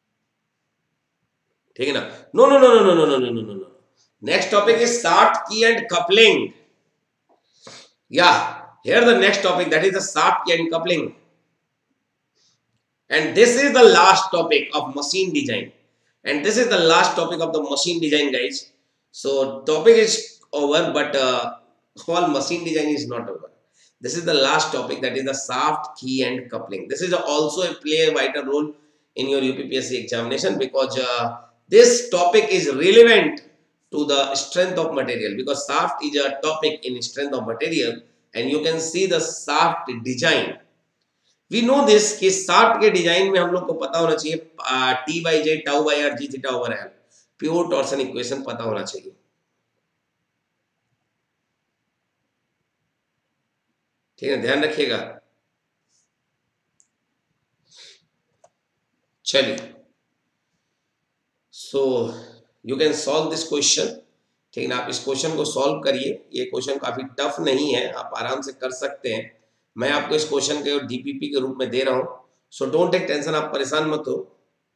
ठीक है ना। No no no no no no no no no no next topic is shaft key and coupling. Yeah here the next topic, that is the shaft key and coupling, and this is the last topic of machine design, and this is the last topic of the machine design, guys. So topic is over, but uh, all machine design is not over. This is the last topic, that is the shaft, key and coupling. This is also a play a vital role in your U P P S C examination, because uh, this topic is relevant to the strength of material, because shaft is a topic in strength of material. And you can see the shaft design. We know this कि shaft के design में हम लोग को पता होना चाहिए T by J tau by R G theta over L, pure torsion equation पता होना चाहिए। ठीक है, ध्यान रखिएगा। चलिए, so you can solve this question. ठीक है ना, आप इस क्वेश्चन को सॉल्व करिए। ये क्वेश्चन काफी टफ नहीं है, आप आराम से कर सकते हैं। मैं आपको इस क्वेश्चन के डीपीपी के रूप में दे रहा हूं, सो डोंट टेक टेंशन, आप परेशान मत हो।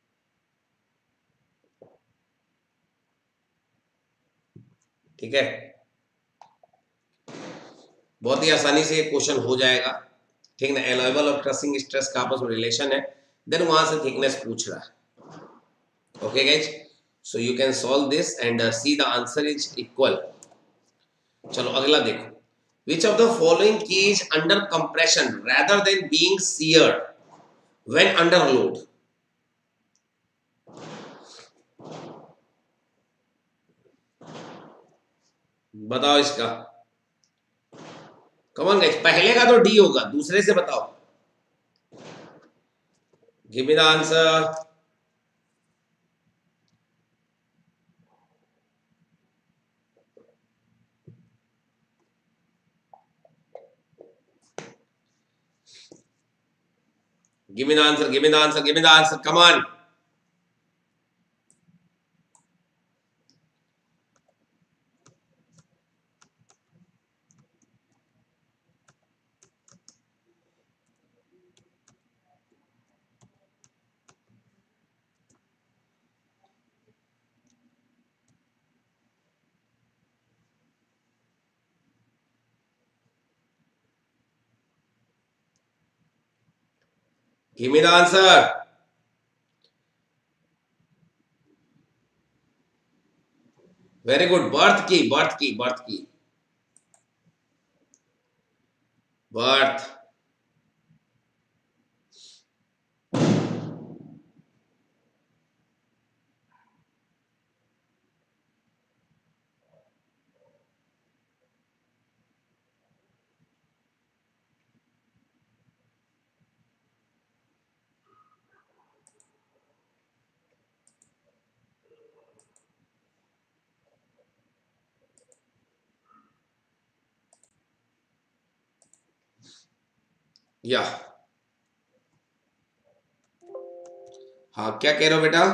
ठीक है, बहुत ही आसानी से ये क्वेश्चन हो जाएगा। ठीक ना, एलाइवल और क्रशिंग स्ट्रेस का आपस में रिलेशन है, देन वहां से थिकनेस पूछ रहा है। Okay guys, so you can solve this and see the answer is equal. चलो अगला देखो, which of the following key is under compression rather than being sheared when under load? बताओ इसका। कम ऑन गाइस, पहले का तो D होगा, दूसरे से बताओ। Give me the answer. Give me the answer, give me the answer, give me the answer, come on. Give me the answer. Very good. Birth key, birth key, birth key. Birth. या हाँ, क्या कह रहे हो बेटा?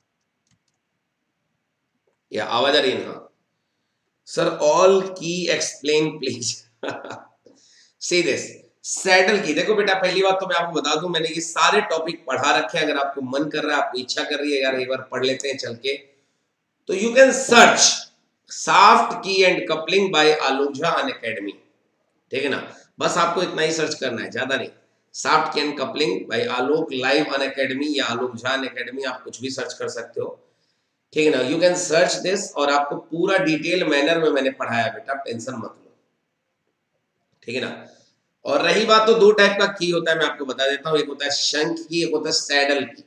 या आवाज आ रही है? हाँ sir, all key explain please. See this saddle key. देखो बेटा, पहली बात तो मैं आपको बता दूं, मैंने ये सारे टॉपिक पढ़ा रखे हैं। अगर आपको मन कर रहा है, आपको इच्छा कर रही है यार एक बार पढ़ लेते हैं चल के, तो you can search shaft key and coupling by Alok Jha Unacademy. ठीक है ना, बस आपको इतना ही सर्च करना है, ज्यादा नहीं। Shaft key and coupling by Alok live Unacademy yeah Alok Jha Unacademy, आप कुछ भी सर्च कर सकते हो। ठीक है ना, यू कैन सर्च दिस, और आपको पूरा डिटेल मैनर में मैंने पढ़ाया बेटा, टेंशन मत लो। ठीक है ना। और रही बात, तो दो टाइप का की होता है, मैं आपको बता देता हूं। एक होता है शंख की, एक होता है सैडल की।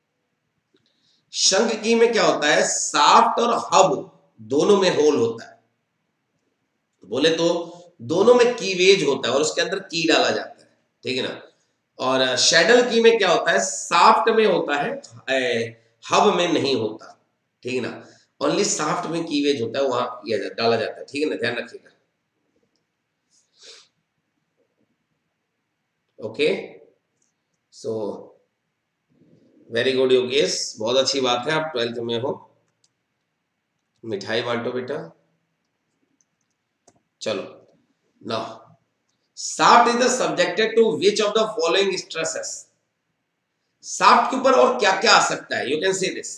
शंख की में क्या होता है, शाफ्ट और हब दोनों में होल होता है, बोले तो दोनों में कीवेज होता है और उसके अंदर की डाला जाता है। ठीक है ना। और सैडल की में क्या होता है, शाफ्ट में होता है, हब में नहीं होता। ठीक है ना, ओनली शाफ्ट में कीवेज होता है, वहां किया जाता, डाला जाता है। ठीक है ना, ध्यान रखिएगा। Okay, so very good Yogesh, बहुत अच्छी बात है, आप ट्वेल्थ में हो। मिठाई बांटो बेटा। चलो, now shaft is the subjected to which of the following stresses. Shaft के ऊपर और क्या क्या आ सकता है, you can see this.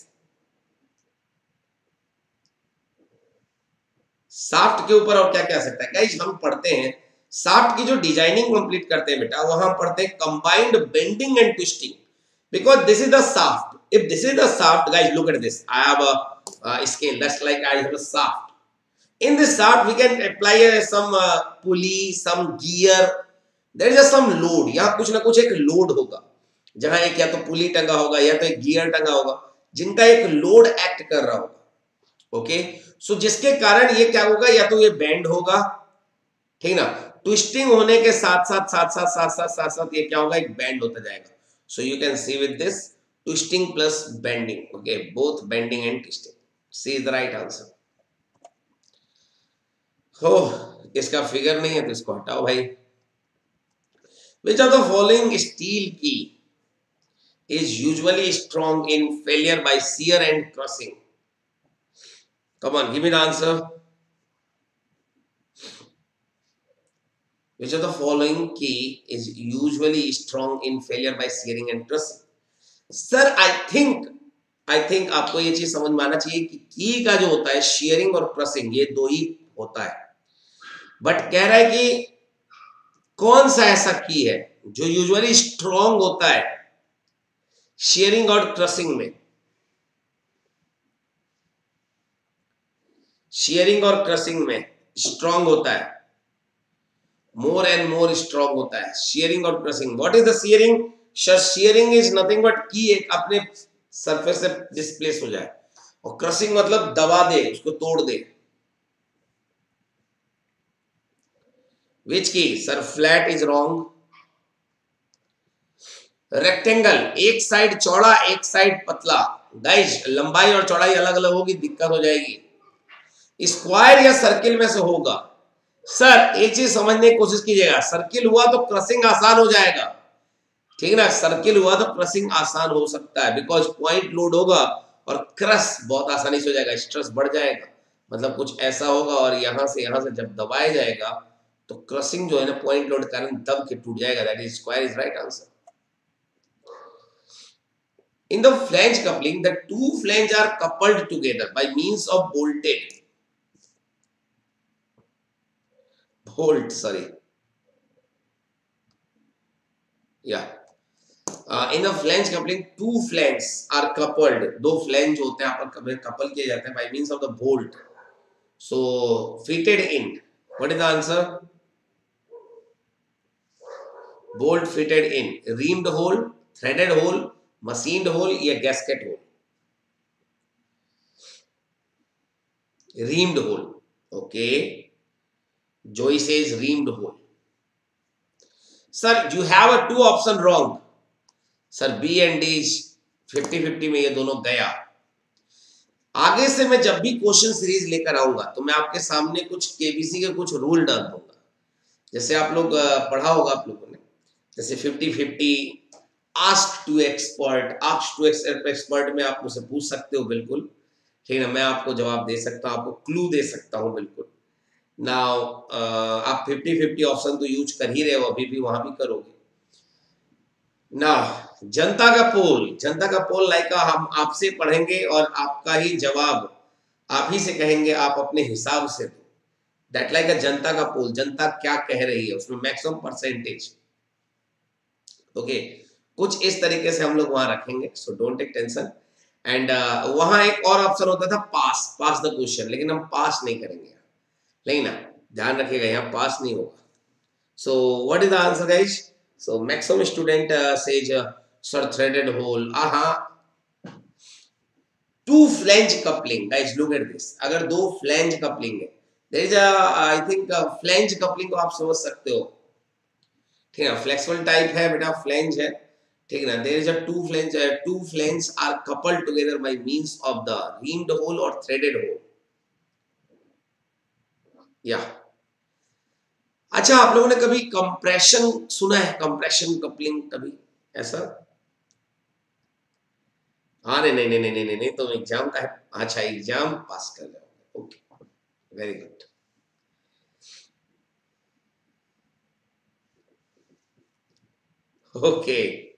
Shaft के ऊपर और क्या क्या आ सकता है गाइस, हम पढ़ते हैं शाफ्ट की जो डिजाइनिंग कंप्लीट करते हैं बेटा, वहां पढ़ते हैं combined bending and twisting, because this is the shaft. If this is the shaft guys, look at this, I have a scale just like I have a shaft. In this shaft we can apply uh, some uh, pulley, some gear, there is a some load। यहाँ कुछ ना कुछ एक load होगा, जहां एक या तो पुली टंगा होगा या तो एक गियर टंगा होगा, जिनका एक लोड एक्ट कर रहा होगा। ओके, सो जिसके कारण ये क्या होगा, या तो ये बेंड होगा, ठीक ना, ट्विस्टिंग होने के साथ साथ साथ साथ साथ साथ साथ साथ ये क्या होगा, एक बैंड होता जाएगा. So you can see with this twisting plus bending. Okay, both bending and twisting. C is the right answer. हो, इसका फिगर नहीं है तो इसको हटाओ भाई. Which of the following steel key is usually strong in failure by shear and crushing? Come on, give me the answer. Which of the following key is usually strong in failure by shearing and crushing? Sir, I think I think आपको ये चीज समझ में आना चाहिए कि की का जो होता है shearing और crushing ये दो ही होता है. बट कह रहा है कि कौन सा ऐसा की है जो यूजुअली स्ट्रॉन्ग होता है शेयरिंग और क्रशिंग में. शेयरिंग और क्रशिंग में स्ट्रॉन्ग होता है, मोर एंड मोर स्ट्रॉन्ग होता है शेयरिंग और crushing. What is the shearing? Shearing is nothing but की एक अपने सरफेस से डिस्प्लेस हो जाए, और क्रशिंग मतलब दबा दे, उसको तोड़ दे. Which key? Sir, flat is wrong. Rectangle, एक साइड चौड़ा एक साइड पतला. गाइस, लंबाई और चौड़ाई अलग अलग होगी, दिक्कत हो जाएगी. स्क्वायर या सर्किल में से होगा. सर, एक चीज समझने की कोशिश कीजिएगा, सर्किल हुआ तो क्रशिंग आसान हो जाएगा, ठीक ना. सर्किल हुआ तो क्रशिंग आसान हो सकता है, बिकॉज पॉइंट लोड होगा और क्रश बहुत आसानी से हो जाएगा, स्ट्रेस बढ़ जाएगा. मतलब कुछ ऐसा होगा और यहां से यहां से जब दबाया जाएगा तो क्रशिंग जो है ना पॉइंट लोड के कारण दब के टूट जाएगा. That is square is right answer. In the flange coupling, the two flanges are coupled together by means of bolted bolt. Sorry, yeah. Uh, in the flange coupling, two flanges are coupled. दो flange होते हैं आपस में couple किए जाते हैं by means of the bolt. So fitted in. What is the answer? Bolt fitted in. Reamed hole, threaded hole, machined hole या gasket hole? Reamed hole. Okay. Joy says reamed hole. Sir, you have a two option wrong. Sir, B and D is fifty fifty में ये दोनों गया. आगे से मैं जब भी क्वेश्चन सीरीज लेकर आऊंगा तो मैं आपके सामने कुछ केबीसी के कुछ रूल डाल दूंगा. जैसे आप लोग पढ़ा होगा आप लोगों ने, जैसे fifty fifty, ask to expert. Ask to expert में आप मुझसे पूछ सकते हो, बिल्कुल ठीक है ना. मैं आपको जवाब दे सकता हूँ, आपको क्लू दे सकता हूँ, बिल्कुल. नाउ आप फिफ्टी फिफ्टी ऑप्शन तो यूज कर ही रहे हो, अभी भी वहां भी करोगे ना. जनता का पोल, जनता का पोल लाइक हम आपसे पढ़ेंगे और आपका ही जवाब आप ही से कहेंगे, आप अपने हिसाब से दो. दैट लाइक अ जनता का पोल, जनता क्या कह रही है उसमें मैक्सिमम परसेंटेज. ओके, कुछ इस तरीके से हम लोग वहां रखेंगे. So don't take tension. And वहां एक और ऑप्शन होता था पास, पास द क्वेश्चन, लेकिन हम पास नहीं करेंगे, नहीं ना, ध्यान रखिएगा, यहाँ पास नहीं होगा. So what is the answer guys? So maximum student says sir threaded hole. हाँ, two flange coupling. Guys look at this. अगर दो फ्लैंज कपलिंग है, there is a I think flange coupling को आप समझ सकते हो, ठीक है. फ्लेक्सिबल टाइप है बेटा, फ्लैंज है, ठीक है ना. There is a two flange, two flange are coupled together by means of the reamed hole और थ्रेडेड होल. या अच्छा, आप लोगों ने कभी कंप्रेशन सुना है? कंप्रेशन कपलिंग कभी ऐसा? हाँ, नहीं नहीं नहीं नहीं नहीं नहीं, तो एग्जाम का है. अच्छा, एग्जाम पास कर जाओगे. Okay, very good. Okay,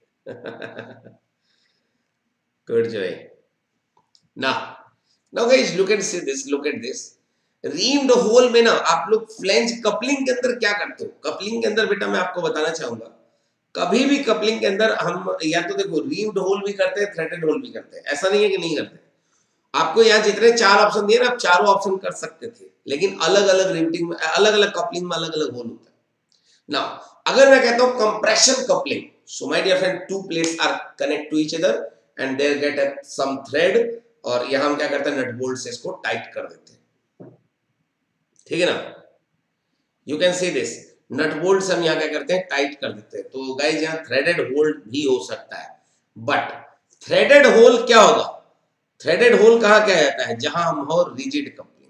good Joy. ना now guys look at this, look at this. Reamed hole में ना आप लोग फ्लैंज कपलिंग के अंदर क्या करते हो? कपलिंग के अंदर बेटा मैं आपको बताना चाहूंगा, कभी भी कपलिंग के अंदर हम या तो देखो रीम्ड होल भी करते हैं, थ्रेडेड होल भी करते हैं. ऐसा नहीं है कि नहीं करते. आपको यहाँ जितने चार ऑप्शन दिए ना, आप चारों ऑप्शन कर सकते थे, लेकिन अलग अलग रिवेटिंग में, अलग अलग कपलिंग में अलग अलग होल होता है. नाउ अगर मैं कहता हूँ compression coupling, so my dear friend, two plates are connect to each other and there get some thread, और यहाँ हम क्या करते हैं, नट बोल्ट से इसको टाइट कर देते हैं, ठीक है ना. You can see this. Nut bolt हम यहाँ क्या करते हैं, टाइट कर देते हैं। तो गाइस यहाँ थ्रेडेड होल भी हो सकता है, बट थ्रेडेड होल क्या होगा, थ्रेडेड होल कहाँ क्या जाता है, जहां हम हो रिजिड कपलिंग,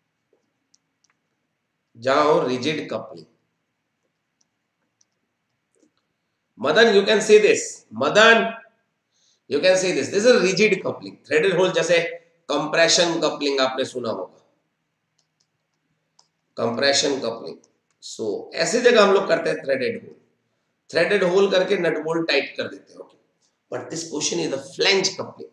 जहां हो rigid coupling. Madan you can see this, Madan you can see this, this is rigid coupling. Threaded hole जैसे कंप्रेशन कपलिंग आपने सुना होगा, कंप्रेशन कपलिंग। सो ऐसी जगह हम लोग करते हैं थ्रेडेड होल, थ्रेडेड होल करके नट बोल्ट टाइट कर देते हैं। Okay, but this question is the flange coupling,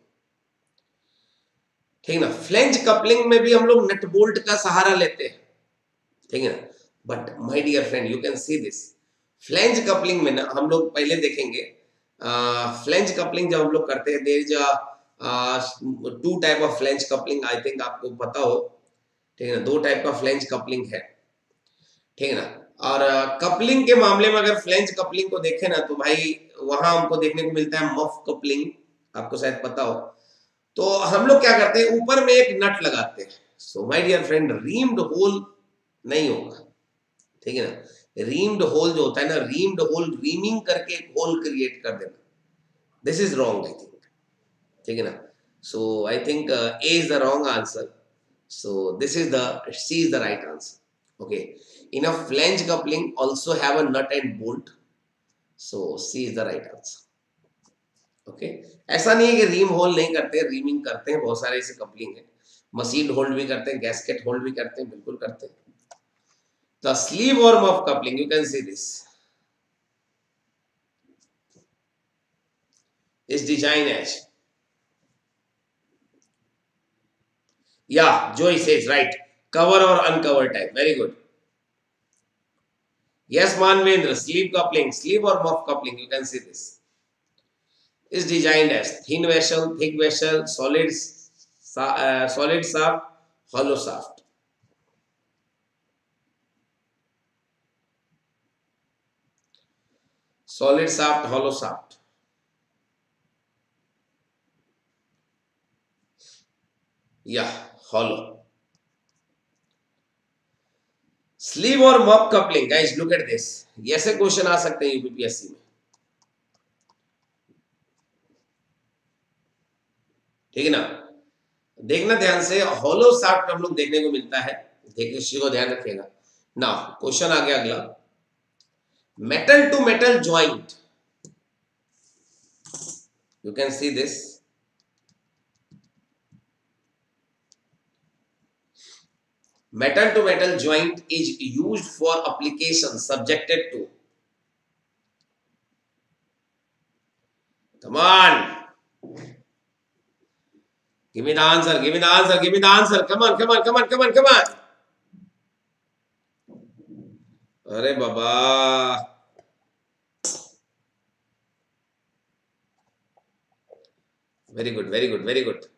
ठीक है ना। फ्लेंज कपलिंग में भी हम लोग नट बोल्ट का सहारा लेते हैं, ठीक है ना। But my dear friend you can see this, flange coupling में ना हम लोग पहले देखेंगे, फ्लेंज कपलिंग जब हम लोग करते हैं, there is a two type of flange coupling, I think आपको पता हो, ठीक है ना। दो टाइप का फ्लेंज कपलिंग है, ठीक है ना। और कपलिंग के मामले में अगर फ्लेंज कपलिंग को देखें ना, तो भाई वहां हमको देखने को मिलता है मफ कपलिंग, आपको शायद पता हो। तो हम लोग क्या करते हैं, ऊपर में एक नट लगाते हैं। So my dear friend, reamed hole नहीं होगा, ठीक है ना। रीम्ड होल जो होता है ना, रीम्ड होल रीमिंग करके एक होल क्रिएट कर देना, this is wrong I think, ठीक है ना। So I think A is the wrong answer, so this is the C is the right answer. Okay, in a flange coupling also have a nut and bolt, so C is the right answer. Okay okay? ऐसा नहीं है कि रीम whole नहीं करते, reaming करते हैं, बहुत सारे ऐसे कपलिंग है, मशीन होल्ड भी करते हैं, गैस्केट होल्ड भी करते हैं, बिल्कुल करते हैं। द स्लीव और muff coupling, you can see this is design as, या जो सेज राइट, कवर और uncover type, very good. Yes, Manvendra, sleeve coupling, sleeve or muff coupling, you can see this is designed as thin vessel, thick vessel, solid, uh, solid shaft, hollow shaft. Solid shaft, hollow shaft. Yeah, hollow. Sleeve और muff coupling, guys look at this, ये ऐसे question आ सकते हैं UPPSC में, ठीक है ना। देखना ध्यान से, हॉलो शाफ्ट हम लोग देखने को मिलता है, देखिए इसी को ध्यान रखिएगा ना। क्वेश्चन आ गया अगला, metal to metal joint, you can see this, metal to metal joint is used for application subjected to, come on, give me the answer, give me the answer, give me the answer, come on, come on, come on, come on, come on, अरे बाबा, very good, very good, very good.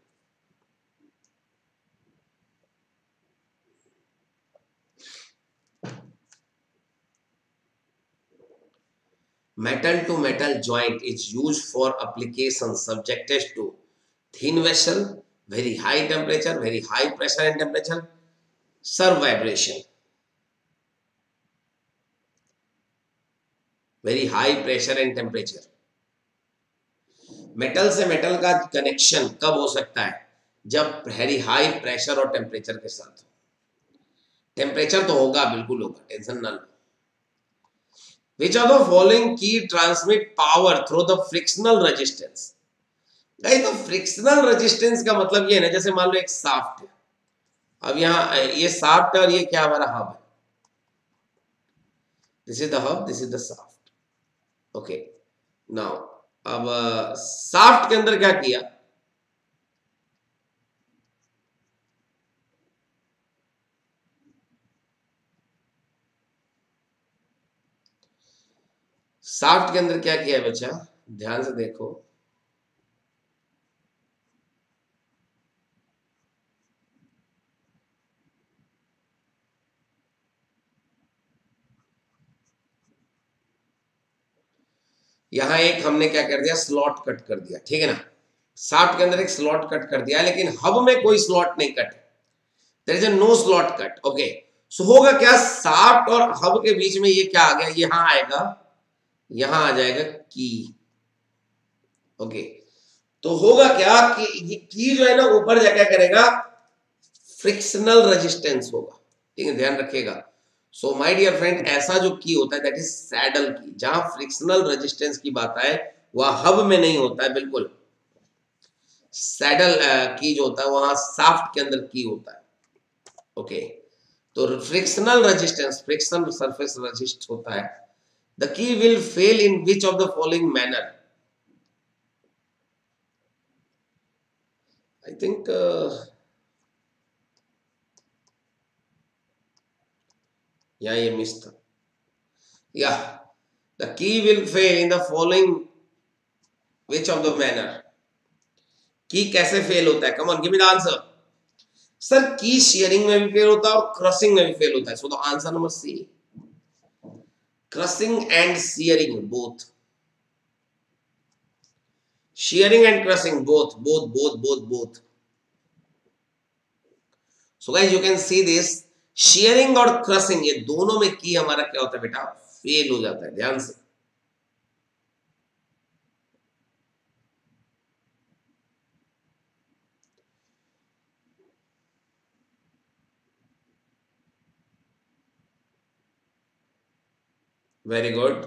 Metal to metal joint is used for applications subjected to thin vessel, very high temperature, very high pressure and temperature, serve vibration, very high pressure and temperature. Metal से metal का connection कब हो सकता है, जब very high pressure और temperature के साथ। टेम्परेचर तो होगा, बिल्कुल होगा, टेंशन ना लो। Which of the following key transmit power through the frictional resistance? Guys तो फ्रिक्शनल रेजिस्टेंस का मतलब ये है ना, जैसे मान लो एक शाफ्ट है, अब यहाँ ये शाफ्ट है और ये क्या हमारा हब है, this is the hub, this is the shaft. Okay, now अब शाफ्ट के अंदर क्या किया, शाफ्ट के अंदर क्या किया है बच्चा, ध्यान से देखो, यहां एक हमने क्या कर दिया, स्लॉट कट कर दिया, ठीक है ना। शाफ्ट के अंदर एक स्लॉट कट कर दिया, लेकिन हब में कोई स्लॉट नहीं cut, there is a no slot cut. Okay, so होगा क्या, शाफ्ट और हब के बीच में ये क्या आ गया, यहां आएगा, यहां आ जाएगा की। ओके, तो होगा क्या कि ये की जो है ना ऊपर जा क्या करेगा, फ्रिक्शनल रेजिस्टेंस होगा, ठीक है, ध्यान रखिएगा। सो माय डियर फ्रेंड, ऐसा जो की होता है दैट इज सैडल की। जहां फ्रिक्शनल रेजिस्टेंस की बात है वह हब में नहीं होता है, बिल्कुल। सैडल की जो होता है वहां शाफ्ट के अंदर की होता है। ओके, तो frictional resistance, friction surface resist होता है। The key will fail in which of the following manner, I think या ये मिस था, या the key will fail in the following which of the manner. Key कैसे फेल होता है, come on give me the answer. Sir key shearing में भी fail होता है और क्रशिंग में भी फेल होता है। So the answer number C, crushing and shearing both, shearing and crushing both both both both both. So guys you can see this, shearing और क्रशिंग ये दोनों में की हमारा क्या होता है बेटा, फेल हो जाता है, ध्यान से। Very good.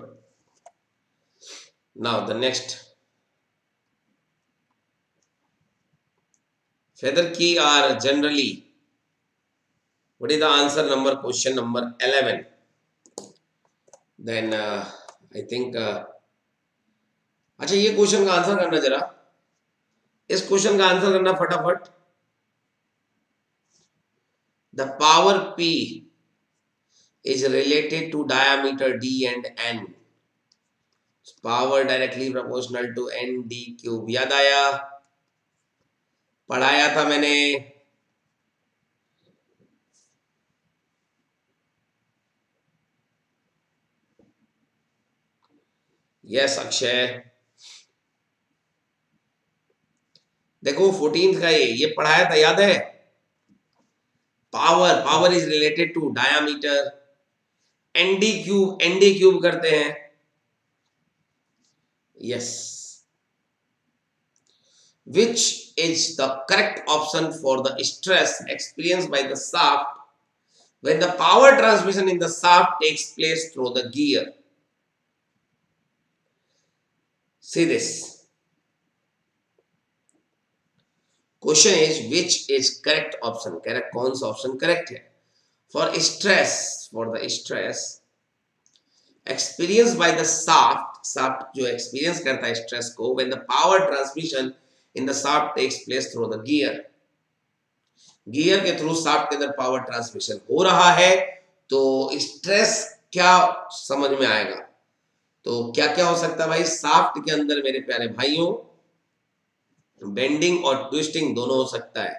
Now the next, feather key are generally, what is the answer number, question number eleven? Then uh, I think uh, अच्छा ये क्वेश्चन का आंसर करना जरा, इस क्वेश्चन का आंसर करना फटाफट। The power P is related to diameter D and N. Power directly proportional to N D cube. याद आया, पढ़ाया था मैंने। यस अक्षय, देखो फोर्टीन का ये ये पढ़ाया था, याद है। Power, power is related to diameter, ND cube, ND cube करते हैं। Yes, which is the correct option for the stress experienced by the shaft when the power transmission in the shaft takes place through the gear? See this question is which is correct option, correct कौन सा option correct है for stress, for the stress experienced by the shaft, shaft जो experience करता है stress को when the power transmission in the shaft takes place through the gear, gear के through shaft के अंदर पावर ट्रांसमिशन हो रहा है, तो स्ट्रेस क्या समझ में आएगा। तो क्या क्या हो सकता है भाई, शाफ्ट के अंदर मेरे प्यारे भाइयों बेंडिंग और ट्विस्टिंग दोनों हो सकता है।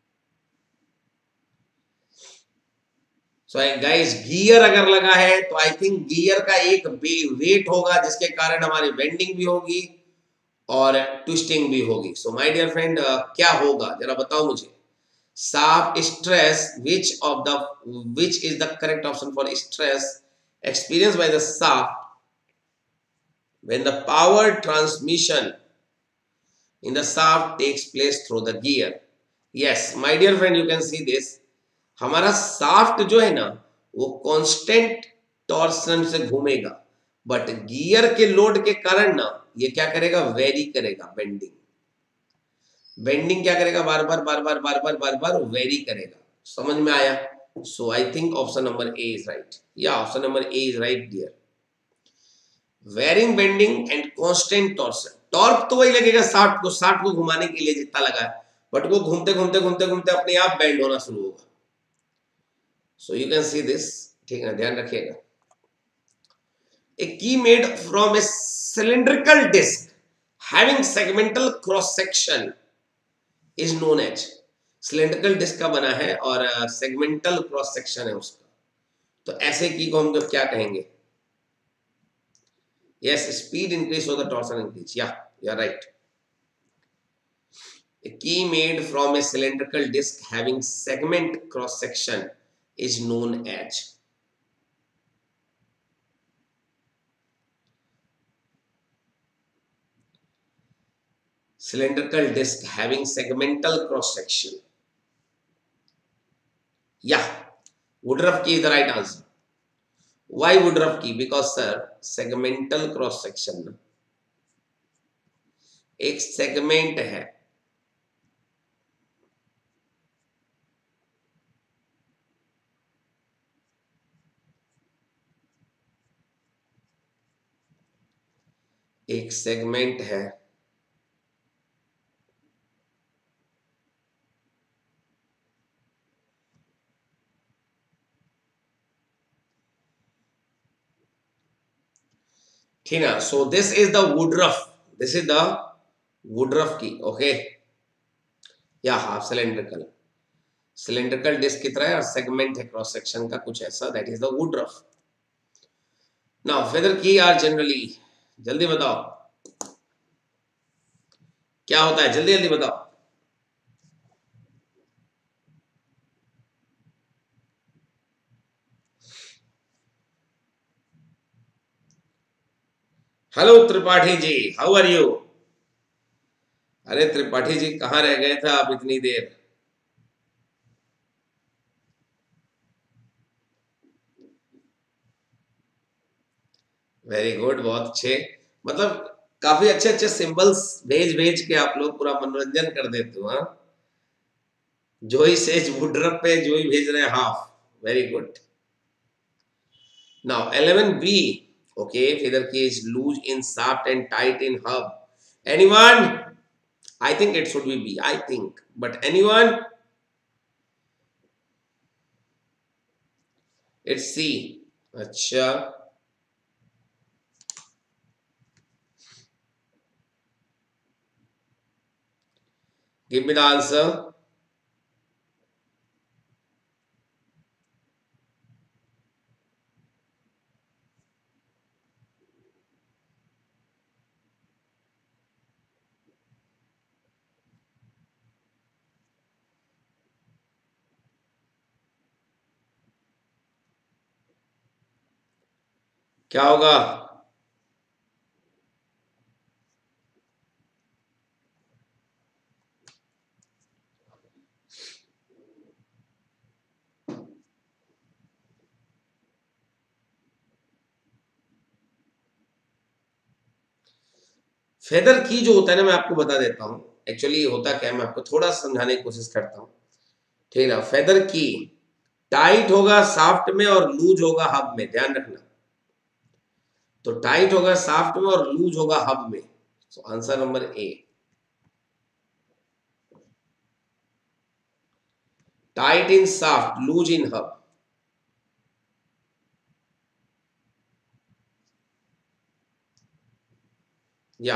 सो गाइस गियर अगर लगा है तो आई थिंक गियर का एक वेट होगा जिसके कारण हमारी बेंडिंग भी होगी और ट्विस्टिंग भी होगी। सो माय डियर फ्रेंड क्या होगा जरा बताओ मुझे। Shaft stress, which of the which is the correct option for stress experienced by the shaft when the power transmission in the shaft takes place through the gear? Yes my dear friend, you can see this, हमारा shaft जो है ना वो constant torsion से घूमेगा, but gear के load के कारण ना ये क्या करेगा, वेरी करेगा, बेंडिंग बेंडिंग क्या करेगा, बार बार बार बार बार बार बार बार वेरी करेगा। समझ में आया। So I think option number A is right, या option number A is right dear. Varying bending and constant torsion, torque तो वही लगेगा शाफ्ट को, शाफ्ट को घुमाने के लिए जितना लगा है, बट वो घूमते घूमते घूमते घूमते अपने आप बेंड होना शुरू होगा। So you can see this, ठीक है, ध्यान रखिएगा। A key made from a cylindrical disc having segmental cross section is known as, cylindrical disc का बना है और segmental cross section है उसका, तो ऐसे की को हम क्या कहेंगे। Yes, speed increase or the torsion increase. Yeah, you're right. A key made from a cylindrical disc having segment cross section is known as? Cylindrical disc having segmental cross section. Yeah, Woodruff key is the right answer. Why Woodruff key? Because sir, segmental cross section एक segment है, एक segment है ठीक है. So this is the Woodruff. This is the Woodruff key. Okay. या half cylindrical cylindrical disc की तरह और सेगमेंट है क्रॉस सेक्शन का कुछ ऐसा. That is the Woodruff. Now feather key are generally, जल्दी बताओ क्या होता है, जल्दी जल्दी बताओ. Hello Tripathi ji, how are you? अरे त्रिपाठी जी कहाँ रह गए थे आप इतनी देर? वेरी गुड, बहुत अच्छे. मतलब काफी अच्छे अच्छे सिंबल्स भेज भेज के आप लोग पूरा मनोरंजन कर देते हो. हाँ, जोई सेज वुडरफ पे जोई भेज रहे हैं half. Very good. Now eleven B. Okay, feather key is loose in shaft and tight in hub. Anyone? I think it should be B. I think, but anyone? It's C. अच्छा. Give me the answer. क्या होगा? Feather key जो होता है ना, मैं आपको बता देता हूं एक्चुअली होता क्या है, मैं आपको थोड़ा समझाने की कोशिश करता हूं. ठीक है. फेदर की टाइट होगा शाफ्ट में और लूज होगा हब में, ध्यान रखना. तो टाइट होगा शाफ्ट में और लूज होगा हब में. So answer number A. Tight in shaft, loose in hub. या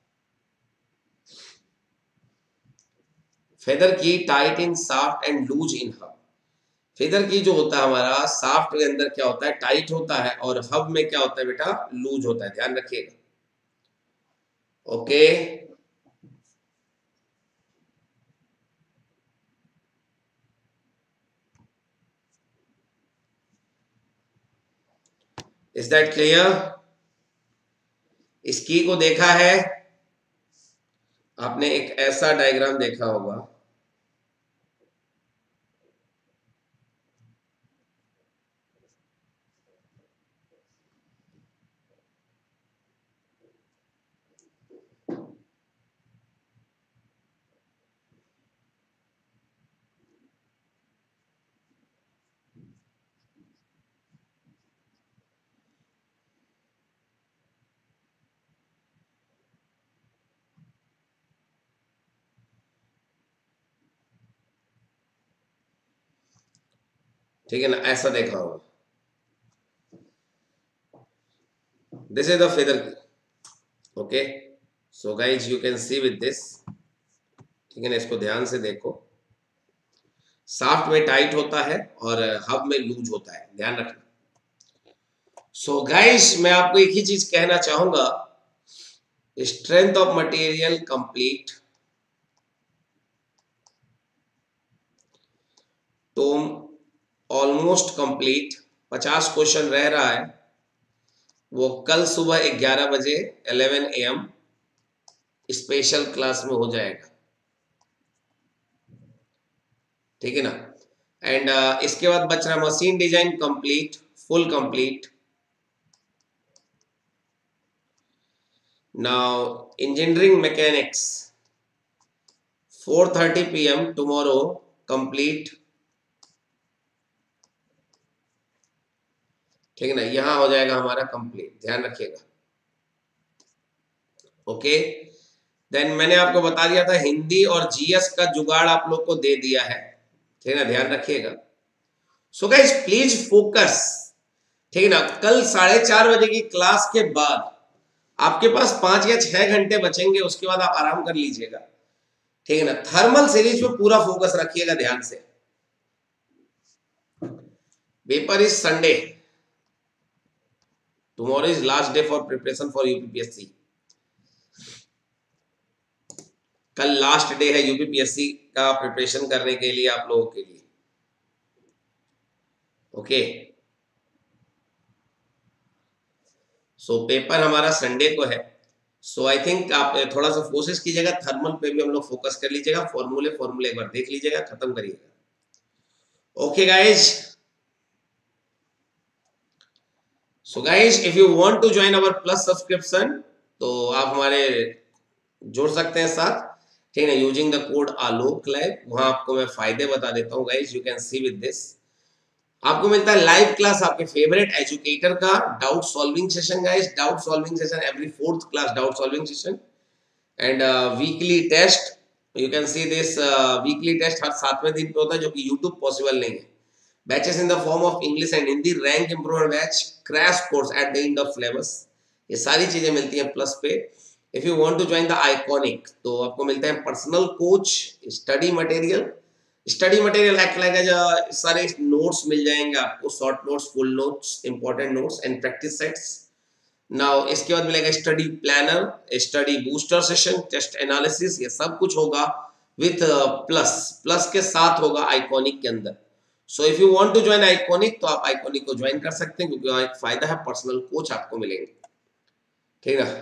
feather key tight in shaft and loose in hub. Feather key जो होता है हमारा शाफ्ट के अंदर क्या होता है, टाइट होता है, और हब में क्या होता है बेटा, लूज होता है. ध्यान रखिएगा. ओके. Is that clear? इस की को देखा है आपने, एक ऐसा डायग्राम देखा होगा. ठीक है ना, ऐसा देखा होगा. This is the feather key. Okay. So guys you can see with this. ठीक है ना, इसको ध्यान से देखो. शाफ्ट में टाइट होता है और हब में लूज होता है, ध्यान रखना. सो गाइज मैं आपको एक ही चीज कहना चाहूंगा, स्ट्रेंथ ऑफ मटेरियल कंप्लीट, टोम ऑलमोस्ट कंप्लीट, पचास क्वेश्चन रह रहा है, वो कल सुबह ग्यारह बजे ग्यारह ए एम स्पेशल क्लास में हो जाएगा, ठीक है ना। एंड uh, इसके बाद बच रहा machine design complete, full complete. Now engineering mechanics four thirty P M tomorrow complete, ठीक है ना, यहां हो जाएगा हमारा कंप्लीट, ध्यान रखिएगा। ओके, देन मैंने आपको बता दिया था हिंदी और जीएस का जुगाड़ आप लोग को दे दिया है, ठीक है ना, ध्यान रखिएगा। सो गाइस प्लीज फोकस, ठीक है ना। कल साढ़े चार बजे की क्लास के बाद आपके पास पांच या छह घंटे बचेंगे, उसके बाद आप आराम कर लीजिएगा, ठीक है ना। थर्मल सीरीज पे पूरा फोकस रखिएगा ध्यान से। Paper is Sunday, tomorrow is last day for preparation for UPPSC. कल लास्ट डे है यूपीपीएससी का प्रिपरेशन करने के लिए आप लोगों के लिए, ओके। सो पेपर हमारा संडे को है, सो आई थिंक आप थोड़ा सा कोशिश कीजिएगा, थर्मल पे भी हम लोग फोकस कर लीजिएगा, फॉर्मूले फॉर्मूले एक बार देख लीजिएगा, खत्म करिएगा। Okay guys, so guys if you want to join our plus subscription तो आप हमारे जोड़ सकते हैं साथ, ठीक है ना, using the code Alok live. वहां आपको मैं फायदे बता देता हूँ guys, you can see with this. आपको मिलता है लाइव क्लास आपके फेवरेट एजुकेटर का, doubt solving session guys, doubt solving session every fourth class, doubt solving session and weekly test. You can see this weekly test हर सातवें दिन पे होता है, जो कि यूट्यूब पॉसिबल नहीं है। Batches in the form of English and Hindi, rank improvement batch, crash course at the end of syllabus, ये सारी चीजें मिलती हैं प्लस पे। If you want to join the iconic तो आपको मिलता है personal coach, study material, study material act like as सारे नोट्स मिल जाएंगे आपको, short notes, full notes, important notes and practice sets. Now इसके बाद मिलेगा study planner, study booster session, test analysis, ये सब कुछ होगा विथ प्लस, प्लस के साथ होगा आइकॉनिक के अंदर। So if you want to join iconic तो आप आइकॉनिक को ज्वाइन कर सकते हैं, क्योंकि वहां एक फायदा है, पर्सनल कोच आपको मिलेंगे, ठीक है ना।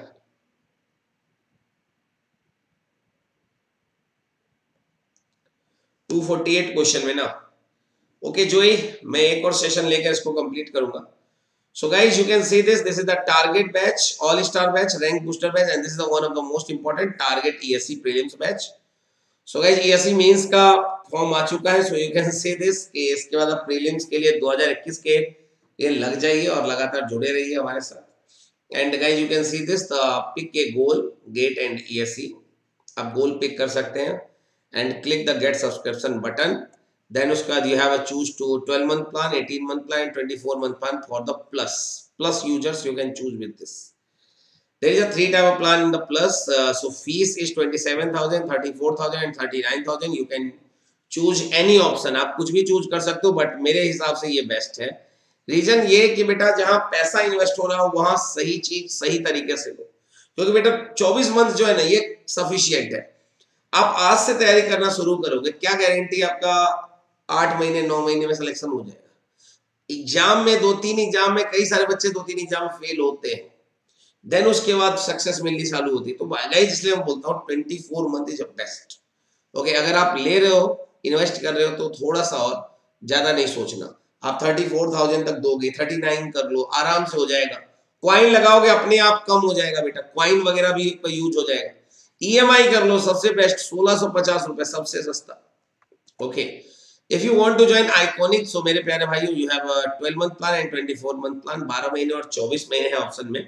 टू फोर्टी एट क्वेश्चन में ना, ओके जोई, मैं एक और सेशन लेकर इसको कंप्लीट करूंगा। So guys you can see this, this is the target batch, all star batch, rank booster batch and this is the one of the most important target ESC prelims batch. So guys ESC mains का form आ चुका है, so you can see this कि इसके बाद आप prelims के लिए दो हज़ार इक्कीस के लिए लग जाइए और लगातार जुड़े रहिए हमारे साथ। And guys you can see this, pick a goal, gate and ESC, आप गोल पिक कर सकते हैं and click the get subscription button, then उसके बाद you have a choose to twelve month plan, eighteen month plan, twenty-four month plan for the plus plus users you can choose with this. There is a three type of plan in the plus, uh, so fees is twenty-seven thousand, thirty-four thousand and thirty-nine thousand. You can choose any option, आप कुछ भी choose कर सकते हो, but मेरे हिसाब से ये बेस्ट है। रीजन ये कि बेटा जहां पैसा इन्वेस्ट हो रहा हो वहां सही चीज सही तरीके से लो, क्योंकि बेटा चौबीस मंथ जो है ना ये सफिशिएंट है। आप आज से तैयारी करना शुरू करोगे, क्या गारंटी आपका आठ महीने नौ महीने में सिलेक्शन हो जाएगा। एग्जाम में दो तीन एग्जाम में कई सारे बच्चे दो तीन एग्जाम फेल होते हैं, देन उसके बाद सक्सेस मिलनी चालू होती है। तो गाइस इसलिए मैं बोलता हूँ twenty four month is best. Okay, अगर आप ले रहे हो, इन्वेस्ट कर रहे हो तो थोड़ा सा और ज्यादा नहीं सोचना, आप थर्टी फोर थाउजेंड तक दोगे, थर्टी नाइन कर लो, आराम से हो जाएगा। क्वाइन लगाओगे अपने आप कम हो जाएगा बेटा, क्वाइन वगैरह भी यूज हो जाएगा। ईएमआई कर लो, सबसे बेस्ट सोलह सौ पचास रुपए, सबसे सस्ता। Okay, if you want to join iconic, so मेरे प्यारे भाइयों, you have a twelve month plan and twenty four month plan, बारह महीने और चौबीस महीने है ऑप्शन में।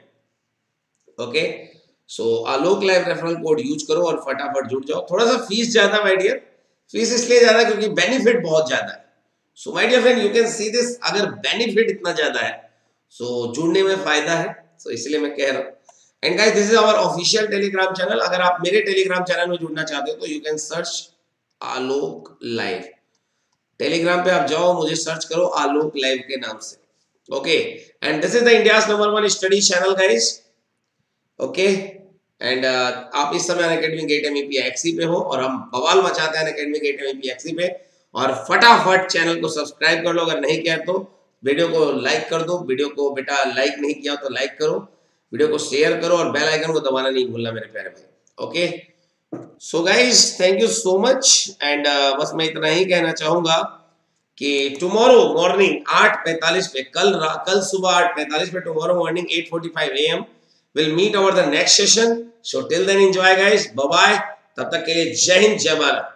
Okay, so Alok live referral code use करो और फटाफट जुड़ जाओ। थोड़ा सा फीस ज्यादा माय डियर, फीस इसलिए ज्यादा क्योंकि बेनिफिट बहुत ज्यादा है। So my dear friend, you can see this, अगर बेनिफिट इतना ज्यादा है सो जुड़ने में फायदा है, सो इसलिए मैं कह रहा हूँ। And guys this is our official Telegram channel, अगर आप मेरे टेलीग्राम चैनल में जुड़ना चाहते हो तो you can search Alok live, Telegram पे आप जाओ, मुझे सर्च करो आलोक लाइव के नाम से। Okay, and this is the India's number one study channel guys. Okay, and आप इस समय अनअकैडमी गेट एमईपी एक्सी पे हो और हम बवाल मचाते हैं अनअकैडमी गेट एमईपी एक्सी पे, और फटाफट चैनल को सब्सक्राइब कर लो, अगर नहीं किया तो वीडियो को लाइक कर दो। वीडियो को बेटा लाइक नहीं किया तो लाइक करो, वीडियो को शेयर करो और बेल आइकन को दबाना नहीं भूलना मेरे प्यारे भाई। Okay, so guys thank you so much and बस मैं इतना ही कहना चाहूंगा कि टुमारो मॉर्निंग आठ पैंतालीस पे, कल कल सुबह आठ पैंतालीस पे, tomorrow morning at forty five A M will meet over the next session. So till then enjoy guys, bye bye, तब तक के लिए जय हिंद जय भारत।